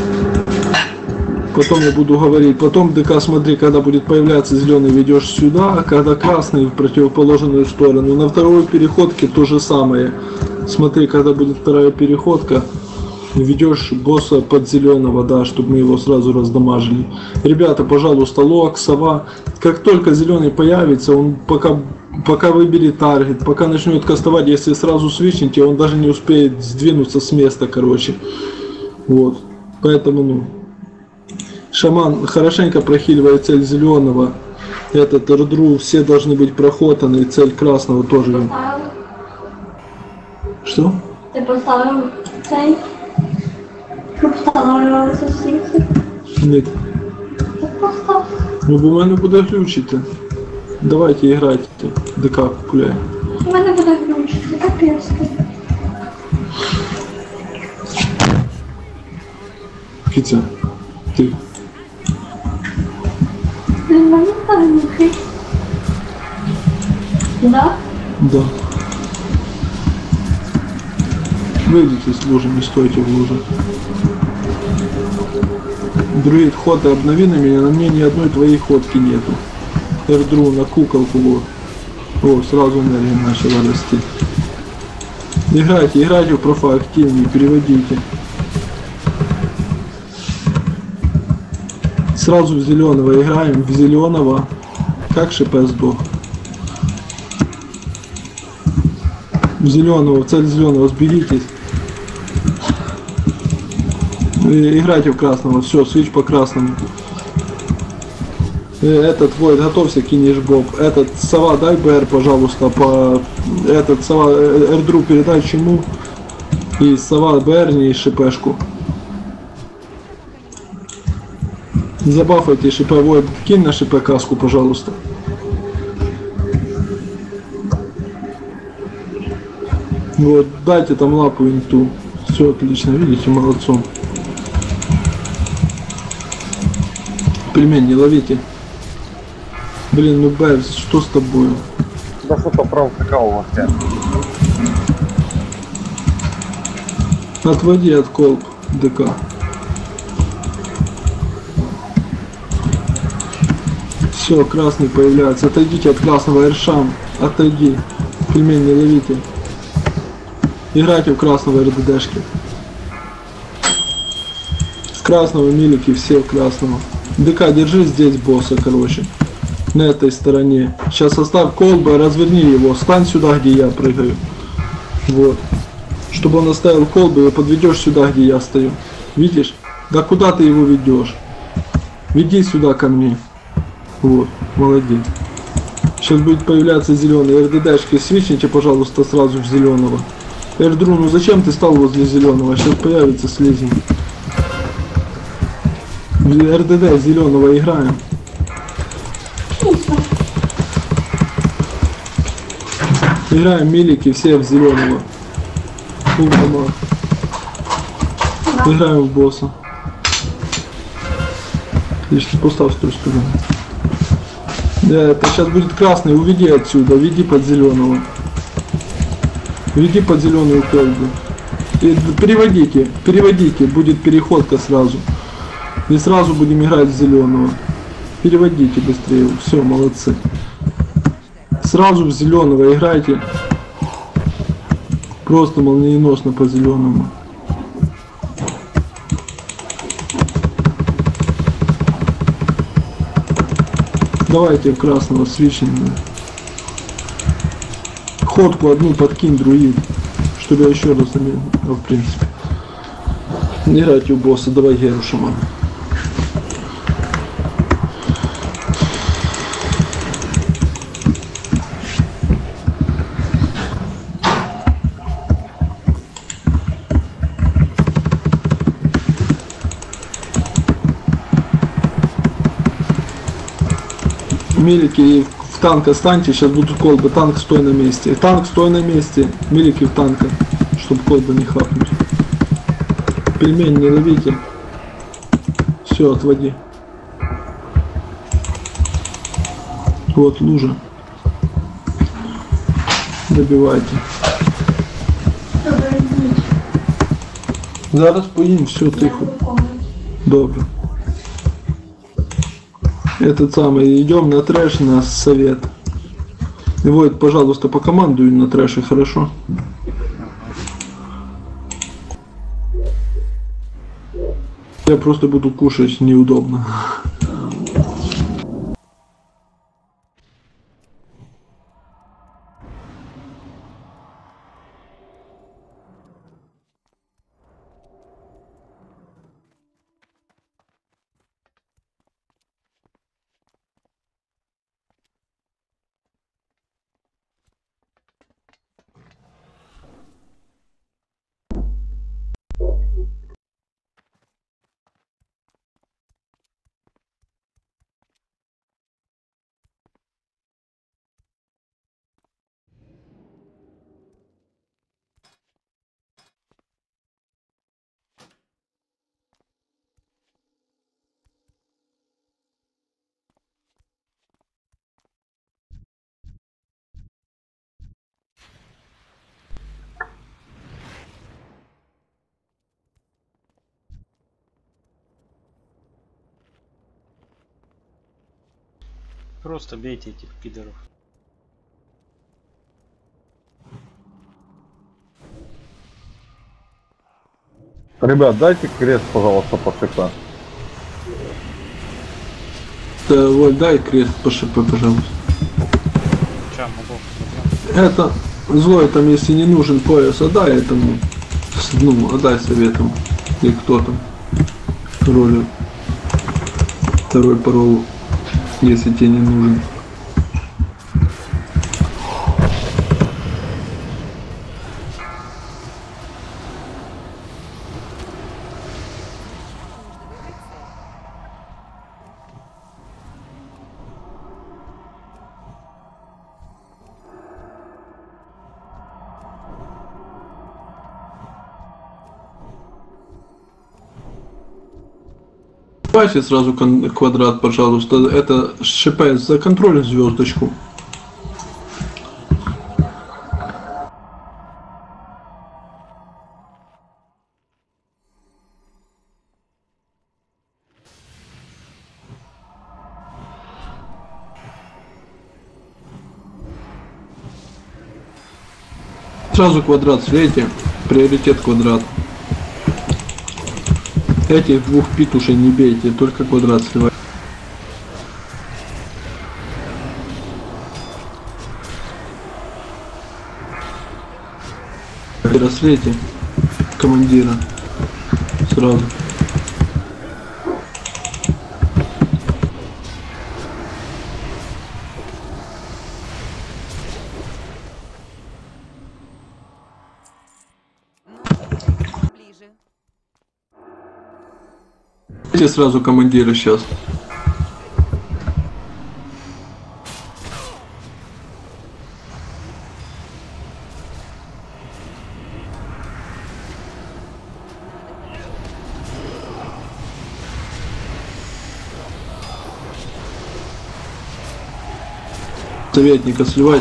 A: Потом я буду говорить, потом ДК, смотри, когда будет появляться зеленый, ведешь сюда, а когда красный в противоположную сторону. На второй переходке то же самое. Смотри, когда будет вторая переходка, ведешь босса под зеленого, да, чтобы мы его сразу раздамажили. Ребята, пожалуйста, лог, сова, как только зеленый появится, он пока, пока выберет таргет, пока начнет кастовать, если сразу свичните, он даже не успеет сдвинуться с места, короче. Вот, поэтому, ну... Шаман хорошенько прохиливает цель зеленого. Этот Эрдру, все должны быть проходаны. И цель красного тоже.
E: Поставил?
A: Что?
E: Ти поставив цей? Щоб встановлювалися світлі?
A: Нет.
E: Так постав.
A: Ну, бо в мене буде глючити. Давайте играйте. ДК гуляй.
E: У мене буде глючити, капець.
A: Киця, ти.
E: Він мене перемогли. Да?
A: Да. Выйдите с лужи, не стойте в луже. Друид, ход и обнови на меня, на мне ни одной твоей ходки нету. Эрдру на куколку, вот. О, сразу энергия начала расти. Играйте, играйте в профа активнее, переводите. Сразу в зеленого играем, в зеленого. Как ШП сдох. В зеленого, в цель зеленого, сберитесь. И играйте в красного, все, свич по красному. Этот Войд, готовься, кинешь боб. Этот сова, дай БР, пожалуйста, по... Этот сова, Эрдру передай чему. И сова БР не ШПшку. Забафайте ШП, Войд, кинь на ШП каску, пожалуйста. Вот, дайте там лапу инту. Все отлично, видите, молодцом. Пельмень, не ловите. Блин, ну Бэвс, что с тобой?
B: Да что-то провтыкал вообще.
A: Отводи от колб ДК. Все, красный появляется. Отойдите от красного, Эршам. Отойди. Пельмень, не ловите. Играйте в красного РДДшки. С красного милики, все в красного. ДК, держи здесь босса, короче. На этой стороне. Сейчас оставь колбу, разверни его. Стань сюда, где я прыгаю. Вот. Чтобы он оставил колбу, и подведешь сюда, где я стою. Видишь? Да куда ты его ведешь? Веди сюда ко мне. Вот, молодец. Сейчас будет появляться зеленый. РДДшки свичните, пожалуйста, сразу в зеленого. Эрдру, ну зачем ты стал возле зеленого? Сейчас появится слизень. РДД зеленого играем. Играем милики, все в зеленого. Играем в босса. Отлично, поставь с той стороны. Да, это сейчас будет красный, уведи отсюда, веди под зеленого. Веди под зеленую колбу. И переводите, переводите, будет переходка сразу. И сразу будем играть в зеленого. Переводите быстрее, все, молодцы. Сразу в зеленого играйте. Просто молниеносно по зеленому. Давайте в красного свечения. Ходку одну подкинь, друид. чтобы я еще раз заменил, ну, в принципе. Не играйте у босса, давай Геру шаман. Милики в танк останьте, сейчас будут колбы, танк стой на месте. Танк стой на месте, милики в танка, чтобы колбы не хапнуть. Пельмень не ловите. Все, отводи. Вот лужа. Добивайте. Зараз поїм, все, тихо. Добре. Этот самый, идем на трэш, на совет. И вот, пожалуйста, по командуй на трэше, хорошо? Я просто буду кушать, неудобно.
C: Просто бейте этих пидоров.
G: Ребят, дайте крест, пожалуйста, по ШП.
A: Да, вот, дай крест по ШП, пожалуйста.
C: Ча, могу.
A: Это злой, там, если не нужен пояс, отдай этому. Ну, отдай советом. И кто там? Роли. Второй парол. Если тебе не нужен. Давайте сразу квадрат, пожалуйста. Это ШП за контроль звездочку. Сразу квадрат слейте. Приоритет квадрат. Этих двух петушей не бейте, только квадрат сливайте. Раслейте командира сразу. Эти сразу командира сейчас. Советника сливайте.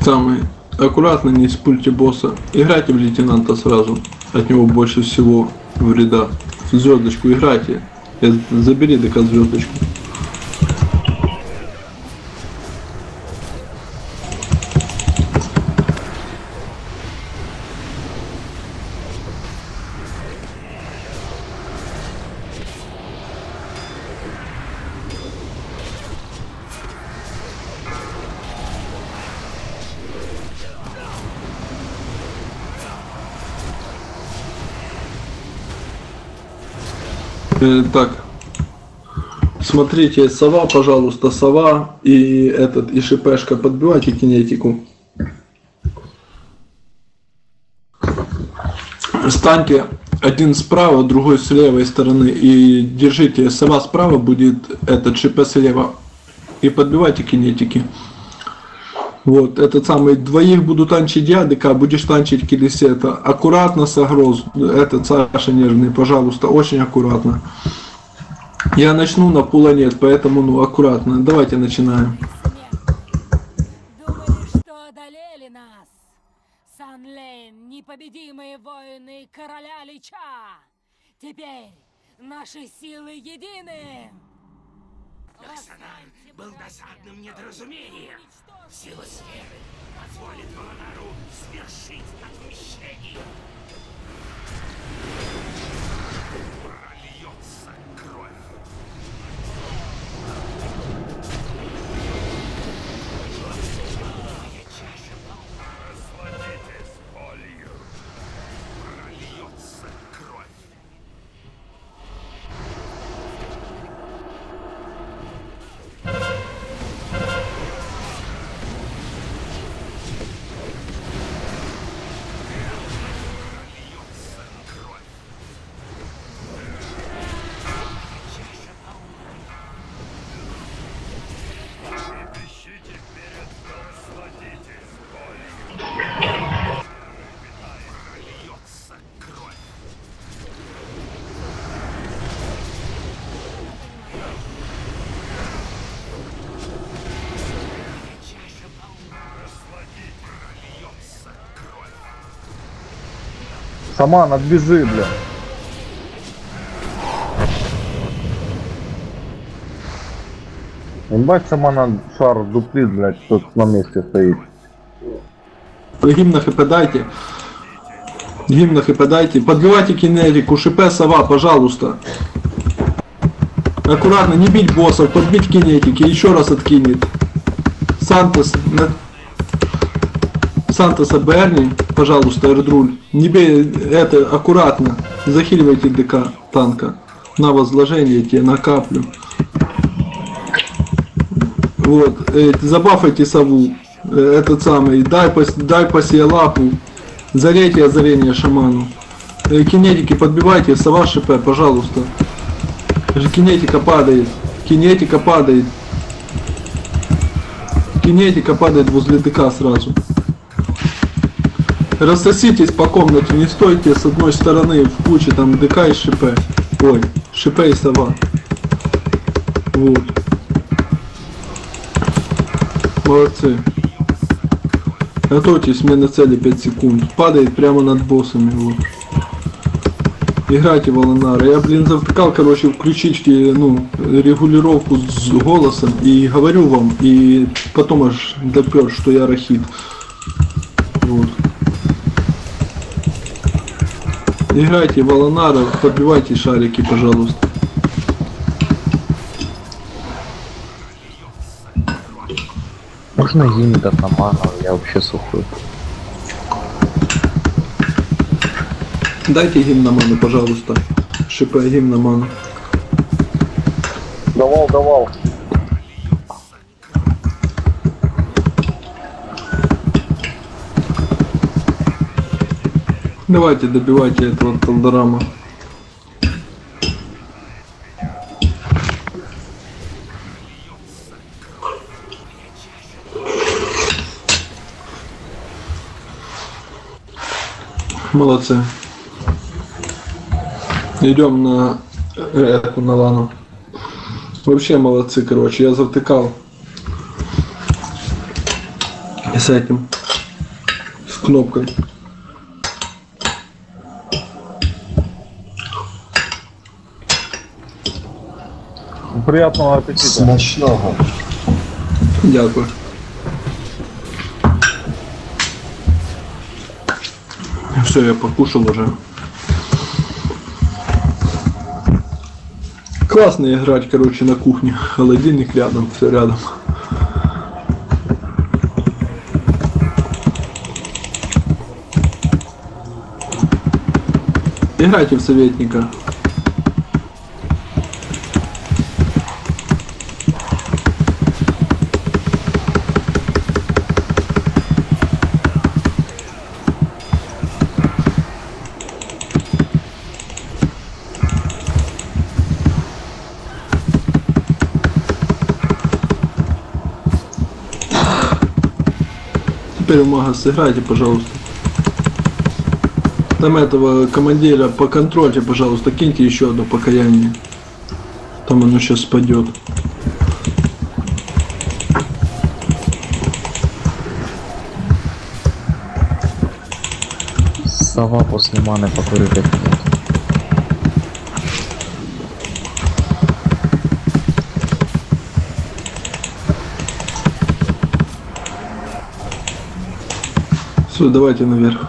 A: Самый аккуратно, не испульте босса. Играйте в лейтенанта сразу. От него больше всего вреда. Звездочку играйте. Забери ДК звездочку. Э, так, смотрите, сова, пожалуйста, сова и этот, и шипешка, подбивайте кинетику. Станьте один справа, другой с левой стороны и держите, сова справа будет, этот шипе слева и подбивайте кинетики. Вот, этот самый, двоих буду танчить я, ДК, будешь танчить Келесета. Аккуратно с огроз, этот Саша нежный, пожалуйста, очень аккуратно. Я начну, на пула нет, поэтому, ну, аккуратно. Давайте начинаем.
H: Думали, что одолели нас? Санлейн, непобедимые воины короля Лича. Теперь наши силы едины.
D: Роксанан был досадным недоразумением. Сила сферы позволит Валанару свершить отмщение. Прольется кровь. Моя чаша полна. Насладитесь болью. Прольется кровь.
G: Саман, отбежи, бля. Ебать, Саман шар дуплит, блядь, тот на месте стоит.
A: По гимнах и подайте. Гимнах и подайте. Подбивайте кинетику, шипе сова, пожалуйста. Аккуратно, не бить боссов, подбить кинетики, еще раз откинет. Сантос, на... Сантоса Берни, пожалуйста, эрдруль. Не бей, это, аккуратно. Захиливайте ДК танка. На возложение тебе, на каплю. Вот, э, забафайте сову. Э, этот самый, дай по, дай по себе лапу. Зарейте озарение шаману. Э, кинетики подбивайте, сова шипе, пожалуйста. Кинетика падает. Кинетика падает. Кинетика падает возле ДК сразу. Рассоситесь по комнате, не стойте с одной стороны в куче, там ДК и шипе. Ой, шипе и сова. Вот. Молодцы. Готовьтесь, смена цели пять секунд. Падает прямо над боссами. Вот. Играйте Валанара. Я, блин, завтыкал, короче, включить, ну, регулировку с голосом и говорю вам, и потом аж допер, что я рахит. Вот. Играйте Валанара, подбивайте шарики, пожалуйста.
F: Можно гимн от Намана, я вообще сухой.
A: Дайте гимн на ману, пожалуйста. Шипе гимн на ману.
G: Давал, давал.
A: Давайте добивайте этого Талдарама. Молодцы. Идем на эту, на лану. Вообще молодцы, короче, я завтыкал. И с этим. кнопкой.
G: Приятного аппетита.
B: Смачного.
A: Дякую. Все, я покушал уже. Классно играть, короче, на кухне. Холодильник рядом, все рядом. Играйте в советника. Теперь в мага сыграйте, пожалуйста. Там этого командира поконтрольте, пожалуйста, киньте еще одно покаяние. Там оно сейчас спадет.
F: Сова после маны покурю пять минут.
A: Все, давайте наверх.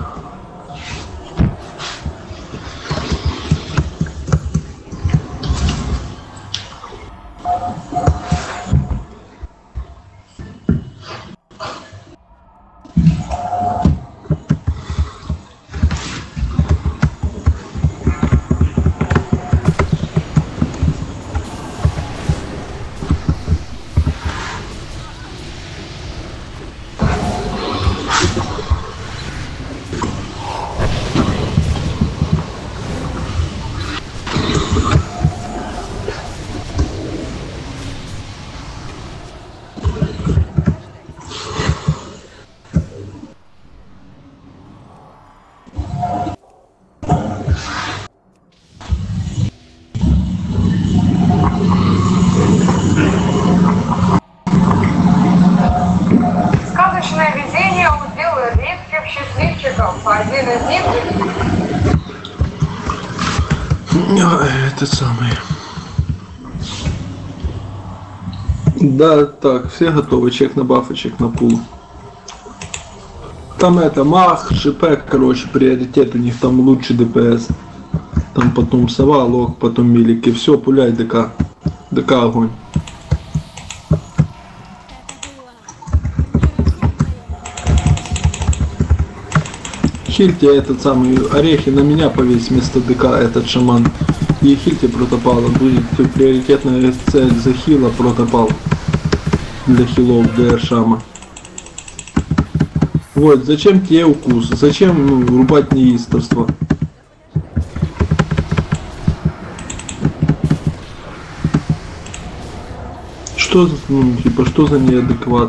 I: Сказочное видение удел редких счастливчиков. Один из них...
A: Это самый. Да, так, все готовы. Чек на бафы, чек на пул. Там это мах, шипек, короче, приоритет у них там лучший ДПС. Там потом сова, лог, потом милики. Все, пуляй ДК. ДК огонь. Хильте этот самый орехи на меня повесь вместо ДК, этот шаман. И хильте протопала. Будет приоритетная цель за хила протопал. Для хилов ДР шама. Вот, зачем тебе укус? Зачем ну, рубать неистовство? Что, ну, типа, что за неадекват?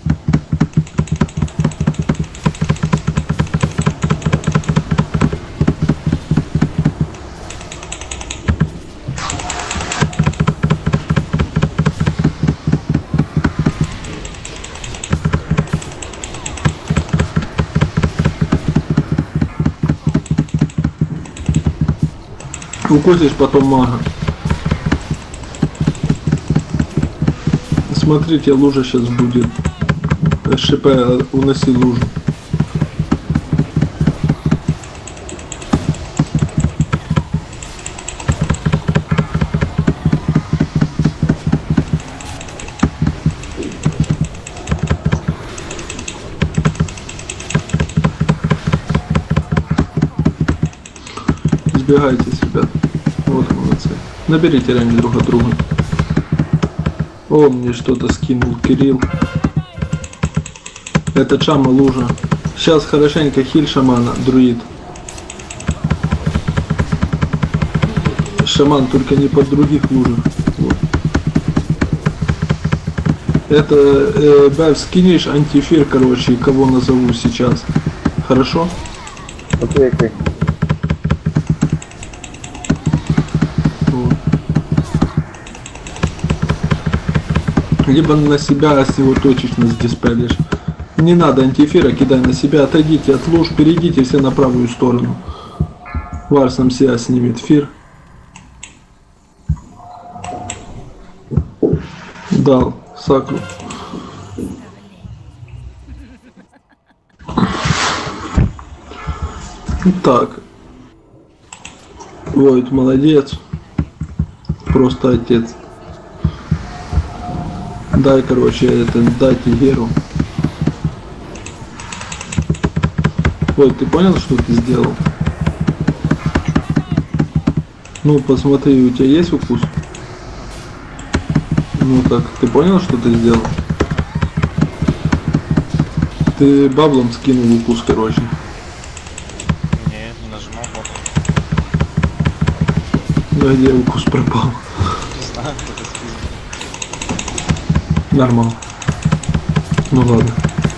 A: Укусишь потом мага. Смотрите, лужа сейчас будет. ШП, уноси лужу. Избегайтесь, ребят. Вот молодцы. Наберите ранее друг от друга. О, мне что-то скинул Кирилл. Это Чама лужа. Сейчас хорошенько хиль шамана, друид. Шаман, только не под других лужах. Вот. Это э, Бэв, скинешь антифир, короче, кого назову сейчас. Хорошо?
G: Окей, окей. Либо на себя с него точечно сдиспелишь.
A: Не надо антиэфира, кидай на себя, отойдите от луж, перейдите все на правую сторону. Варсом себя снимет эфир. Дал сакру. Так. Войт молодец. Просто отец. Дай, короче, это, дайте Геру. Ой, ты понял, что ты сделал? Ну, посмотри, у тебя есть укус? Ну так, ты понял, что ты сделал? Ты баблом скинул укус, короче.
C: Не, не нажимал бабл.
A: Ну, где укус пропал?
C: Не знаю, кто-то скинул.
A: Нормально. Ну ладно.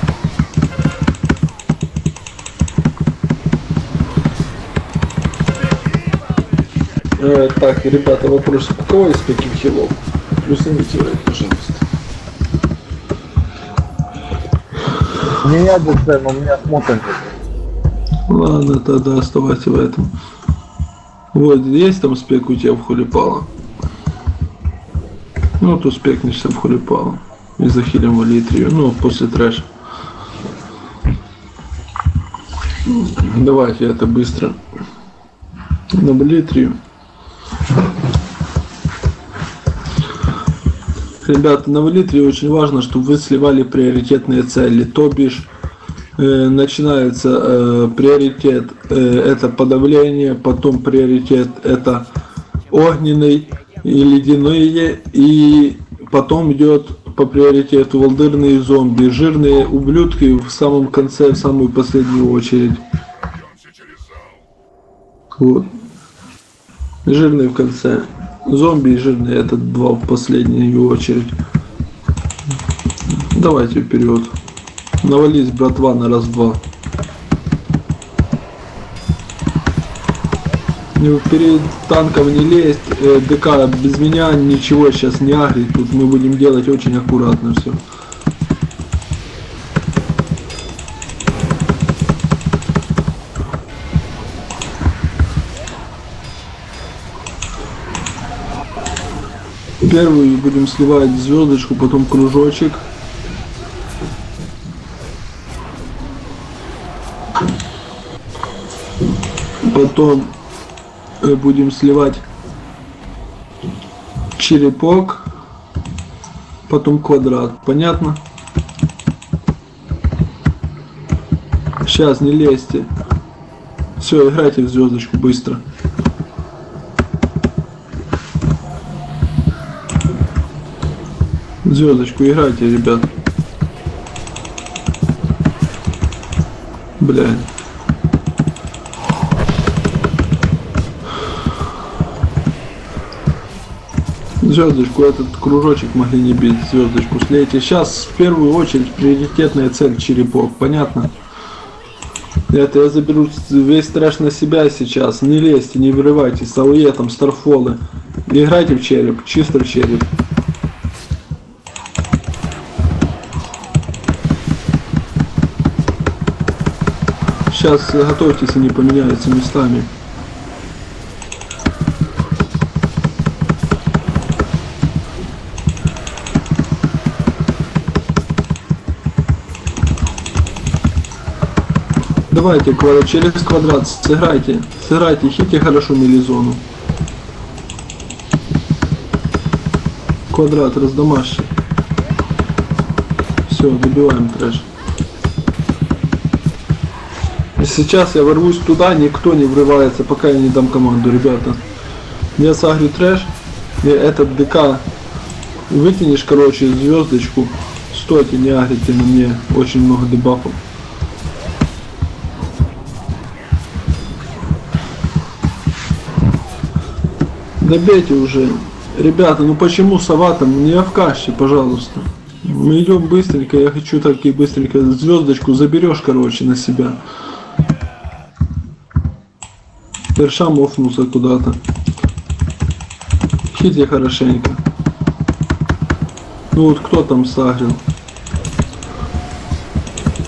A: Э, так, ребята, вопрос. У кого есть каких хилов? Плюсаните, пожалуйста.
G: У меня десен, у меня смотан.
A: Ладно, тогда оставайся в этом. Вот, есть там спек у тебя в хулипало? Ну, то спекнешься в хулипало. И захилим в литрию. Ну, после трэша. Давайте это быстро. На литрию. Ребята, на валитре очень важно, чтобы вы сливали приоритетные цели. То бишь, э, начинается э, приоритет э, это подавление, потом приоритет это огненный и ледяные, и потом идет по приоритету волдырные зомби, жирные ублюдки в самом конце, в самую последнюю очередь. Вот. Жирные в конце. Зомби и жирные это два в последнюю очередь. Давайте вперед. Навались, братва, на раз-два. Перед танком не лезть. ДК без меня ничего сейчас не агрит. Тут мы будем делать очень аккуратно все. Первую будем сливать звездочку, потом кружочек. Потом будем сливать черепок, потом квадрат. Понятно? Сейчас не лезьте. Все, играйте в звездочку быстро. Звездочку играйте, ребят. Блядь. Звездочку, этот кружочек могли не бить, звездочку слейте. Сейчас в первую очередь приоритетная цель черепок, понятно? Это я заберу весь трэш на себя сейчас. Не лезьте, не вырывайте, САУЕ там, старфолы. Играйте в череп, чисто в череп. Сейчас готовьтесь, они поменяются местами. Давайте через квадрат сыграйте, сыграйте, хите хорошо мелизону. Квадрат раздамашьте. Все, добиваем трэш. Сейчас я ворвусь туда, никто не врывается, пока я не дам команду, ребята. Я сагрю трэш, и этот ДК вытянешь, короче, звездочку. Стойте, не агрите на мне, очень много дебафов. Добейте уже. Ребята, ну почему сова там? Не овкашьте, пожалуйста. Мы идем быстренько, я хочу так и быстренько звездочку заберешь, короче, на себя. Першам офнулся куда-то. Хите хорошенько. Ну вот кто там сагрил?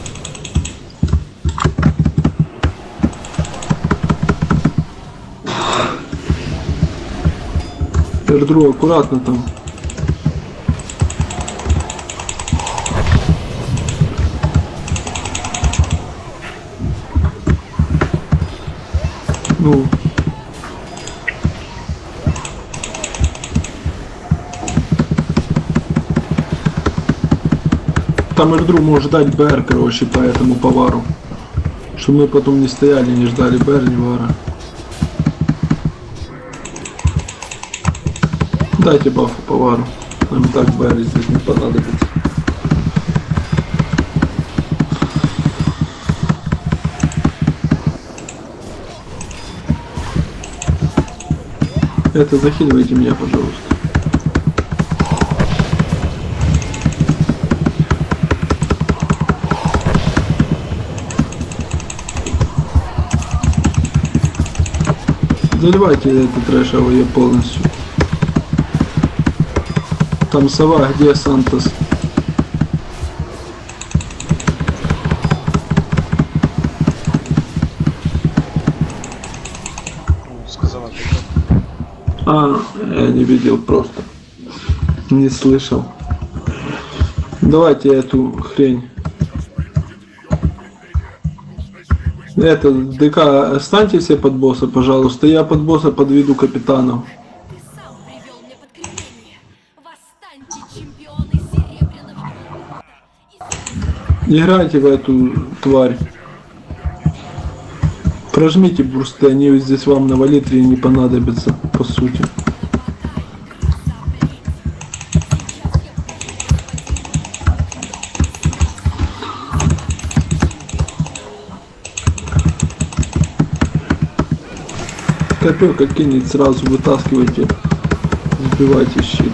A: Эрдру, аккуратно там. Ну. Там Эрдру может дать БР, короче, по этому повару. Чтобы мы потом не стояли, не ждали БР, ни вара. Дайте бафу повару. Нам и так БР здесь не понадобится. Это захиливайте меня, пожалуйста. Заливайте этот трэш АВЕ полностью. Там сова, где Сантос?
C: Сказала,
A: А, я не видел просто. Не слышал. Давайте эту хрень. Это, ДК, останьте все под босса, пожалуйста. Я под босса подведу капитанов.
H: Ты сам привел мне подкрепление. Восстаньте, чемпионы Серебряного флота.
A: Играйте в эту тварь. Прожмите бурсты, они здесь вам на валитре не понадобятся, по сути. Копёрка кинет, сразу вытаскивайте, сбивайте щит.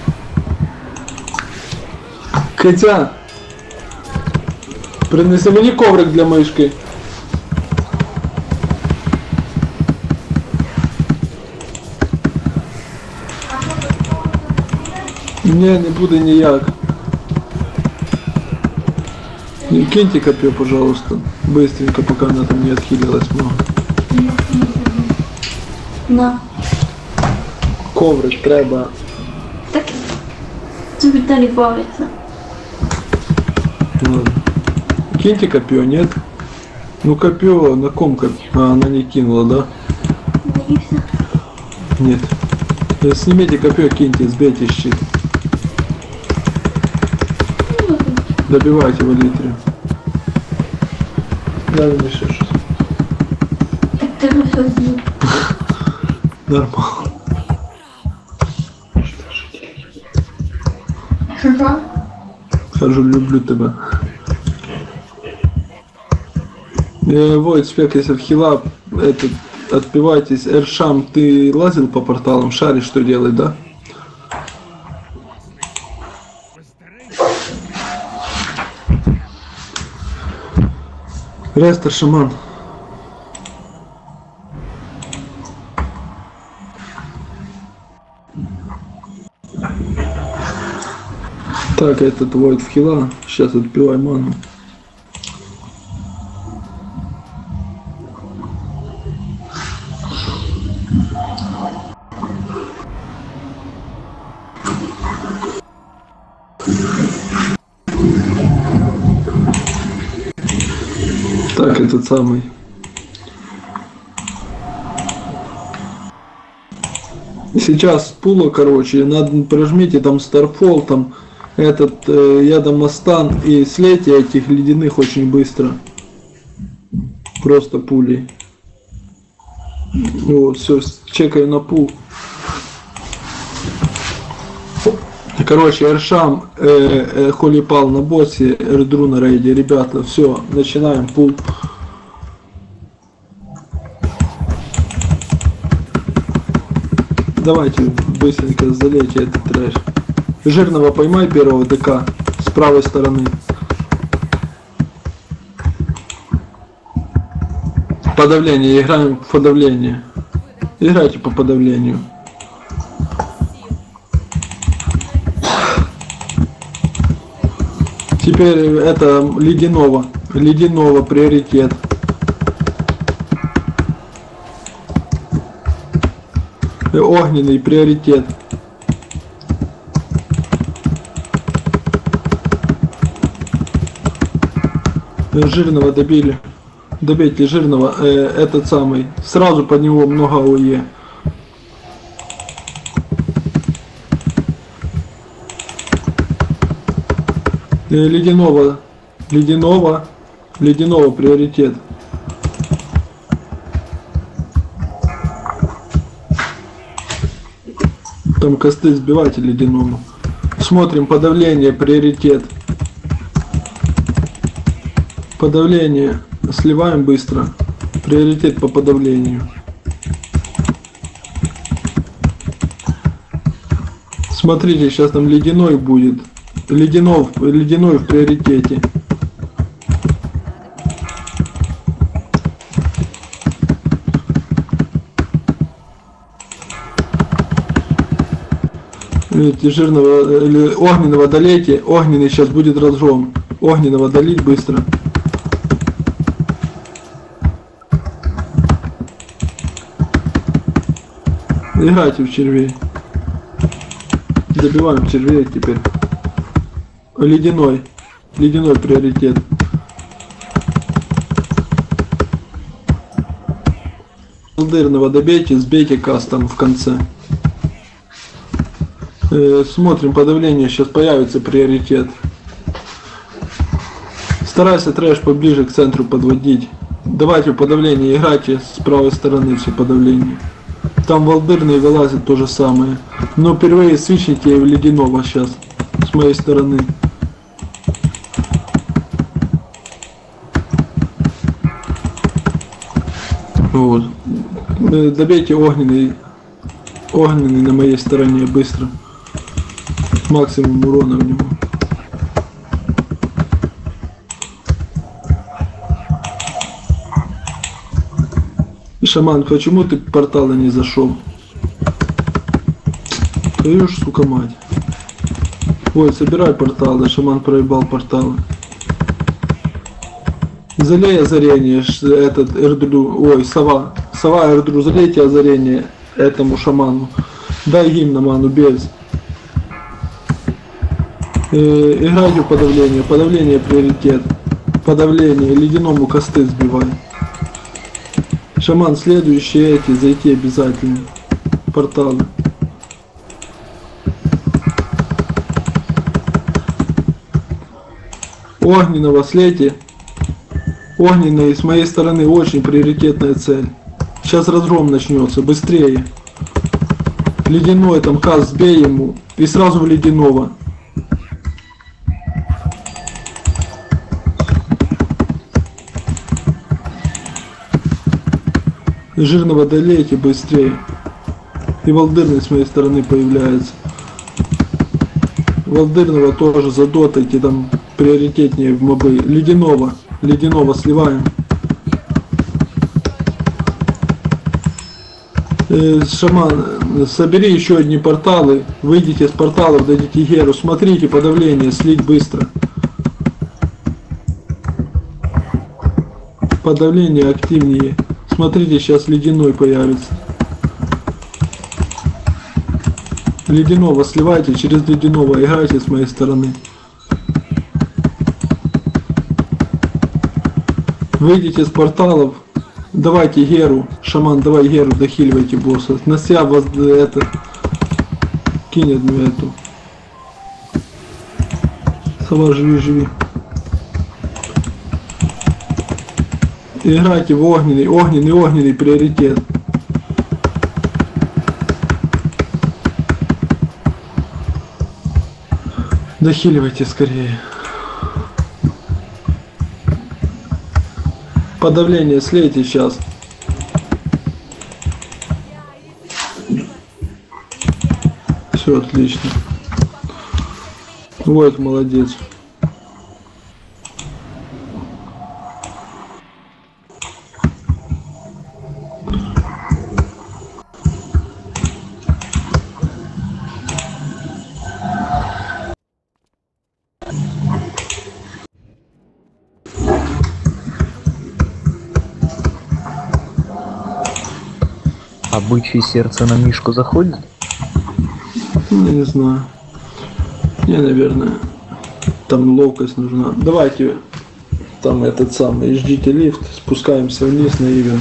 A: Хотя, принеси мне коврик для мышки. Не, не буду ніяк. Киньте копье, пожалуйста. Быстренько, пока она там не отхилилась много.
E: На.
A: Коврик треба.
E: Так. Це Віталій бавиться.
A: Ладно. Киньте копье, нет? Ну копье, на ком копье? А, она не кинула, да?
E: Наївся.
A: Нет. Э, Снимите копье, киньте, сбейте щит. Добивайте валитрию. Да, не еще что.
E: Так тебе все з'їв.
A: Нормально.
E: Що?
A: Хожу, люблю тебя. Э, Войд, спек, если в хила этот, отпивайтесь. Эршам, ты лазил по порталам, шаришь, что делать, да? Рестер, шаман. Так, этот Войд в хила. Сейчас отпивай ману. Так, этот самый. Сейчас пула, короче, надо прожмите там Старфол, там этот э, Ядомастан и слейте этих ледяных очень быстро. Просто пулей. Вот, все, чекаю на пул. Короче, Эршам, э, э, Холипал на боссе, Эрдру на рейде. Ребята, все, начинаем пул. Давайте быстренько залейте этот трэш. Жирного поймай первого ДК с правой стороны. Подавление, играем в подавление. Играйте по подавлению. Теперь это ледяного. Ледяного приоритет. Огненный приоритет. Э, Жирного добили. Добейте жирного. Э, этот самый. Сразу под него много ОЕ. Э, ледяного. Ледяного. Ледяного приоритет. Там косты сбивайте ледяному. Смотрим подавление, приоритет. Подавление. Сливаем быстро. Приоритет по подавлению. Смотрите, сейчас там ледяной будет. Ледяной, ледяной в приоритете. Видите, жирного или огненного долейте. Огненный сейчас будет разжом. Огненного долить быстро. Играйте в червей. Добиваем червей теперь. Ледяной. Ледяной приоритет. Дырного добейте, сбейте кастом в конце. Э, смотрим подавление, сейчас появится приоритет. Старайся трэш поближе к центру подводить. Давайте в подавление играйте с правой стороны все подавление. Там волдырные вылазят то же самое. Но впервые свичните в ледяного сейчас. С моей стороны. Вот. Добейте огненный. Огненный на моей стороне быстро. Максимум урона в него. Шаман, почему ты портала не зашел? Твою ж, сука, мать. Ой, собирай порталы, шаман проебал порталы. Залей озарение, этот Эрдру, ой, сова. Сова Эрдру, залейте озарение этому шаману. Дай гимн на ману, без. Э, играйте в подавление, подавление приоритет. Подавление, ледяному косты сбивай. Шаман, следующие эти, зайти обязательно. Порталы. Огненного слейте. Огненный с моей стороны очень приоритетная цель. Сейчас разгром начнется, быстрее. Ледяной там каст, сбей ему. И сразу в ледяного. Жирного долейте быстрее. И волдырный с моей стороны появляется. Волдырного тоже задотайте, там приоритетнее в мобы. Ледяного. Ледяного сливаем. Э, шаман, собери еще одни порталы. Выйдите с порталов, дадите геру. Смотрите подавление, слить быстро. Подавление активнее. Смотрите, сейчас ледяной появится. Ледяного сливайте, через ледяного играйте с моей стороны. Выйдите с порталов. Давайте геру. Шаман, давай геру, дохиливайте босса. На себя вас это кинет мне эту. Сова, живи, живи. Играйте в огненный, огненный, огненный приоритет. Дохиливайте скорее. Подавление слейте сейчас. Все отлично. Вот, молодец.
F: А бычье сердце на Мишку заходит?
A: Я не знаю. Не, наверное. Там ловкость нужна. Давайте там этот самый, ждите лифт, спускаемся вниз на ивент.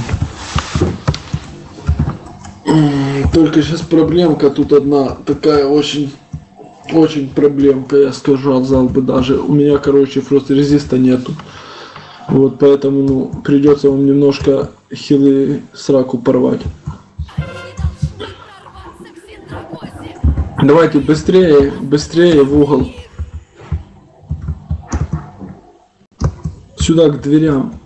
A: Только сейчас проблемка тут одна, такая очень, очень проблемка, я скажу, отзал бы даже. У меня, короче, просто резиста нету. Вот поэтому, ну, придется вам немножко хилы сраку порвать. Давайте быстрее, быстрее в угол. Сюда к дверям.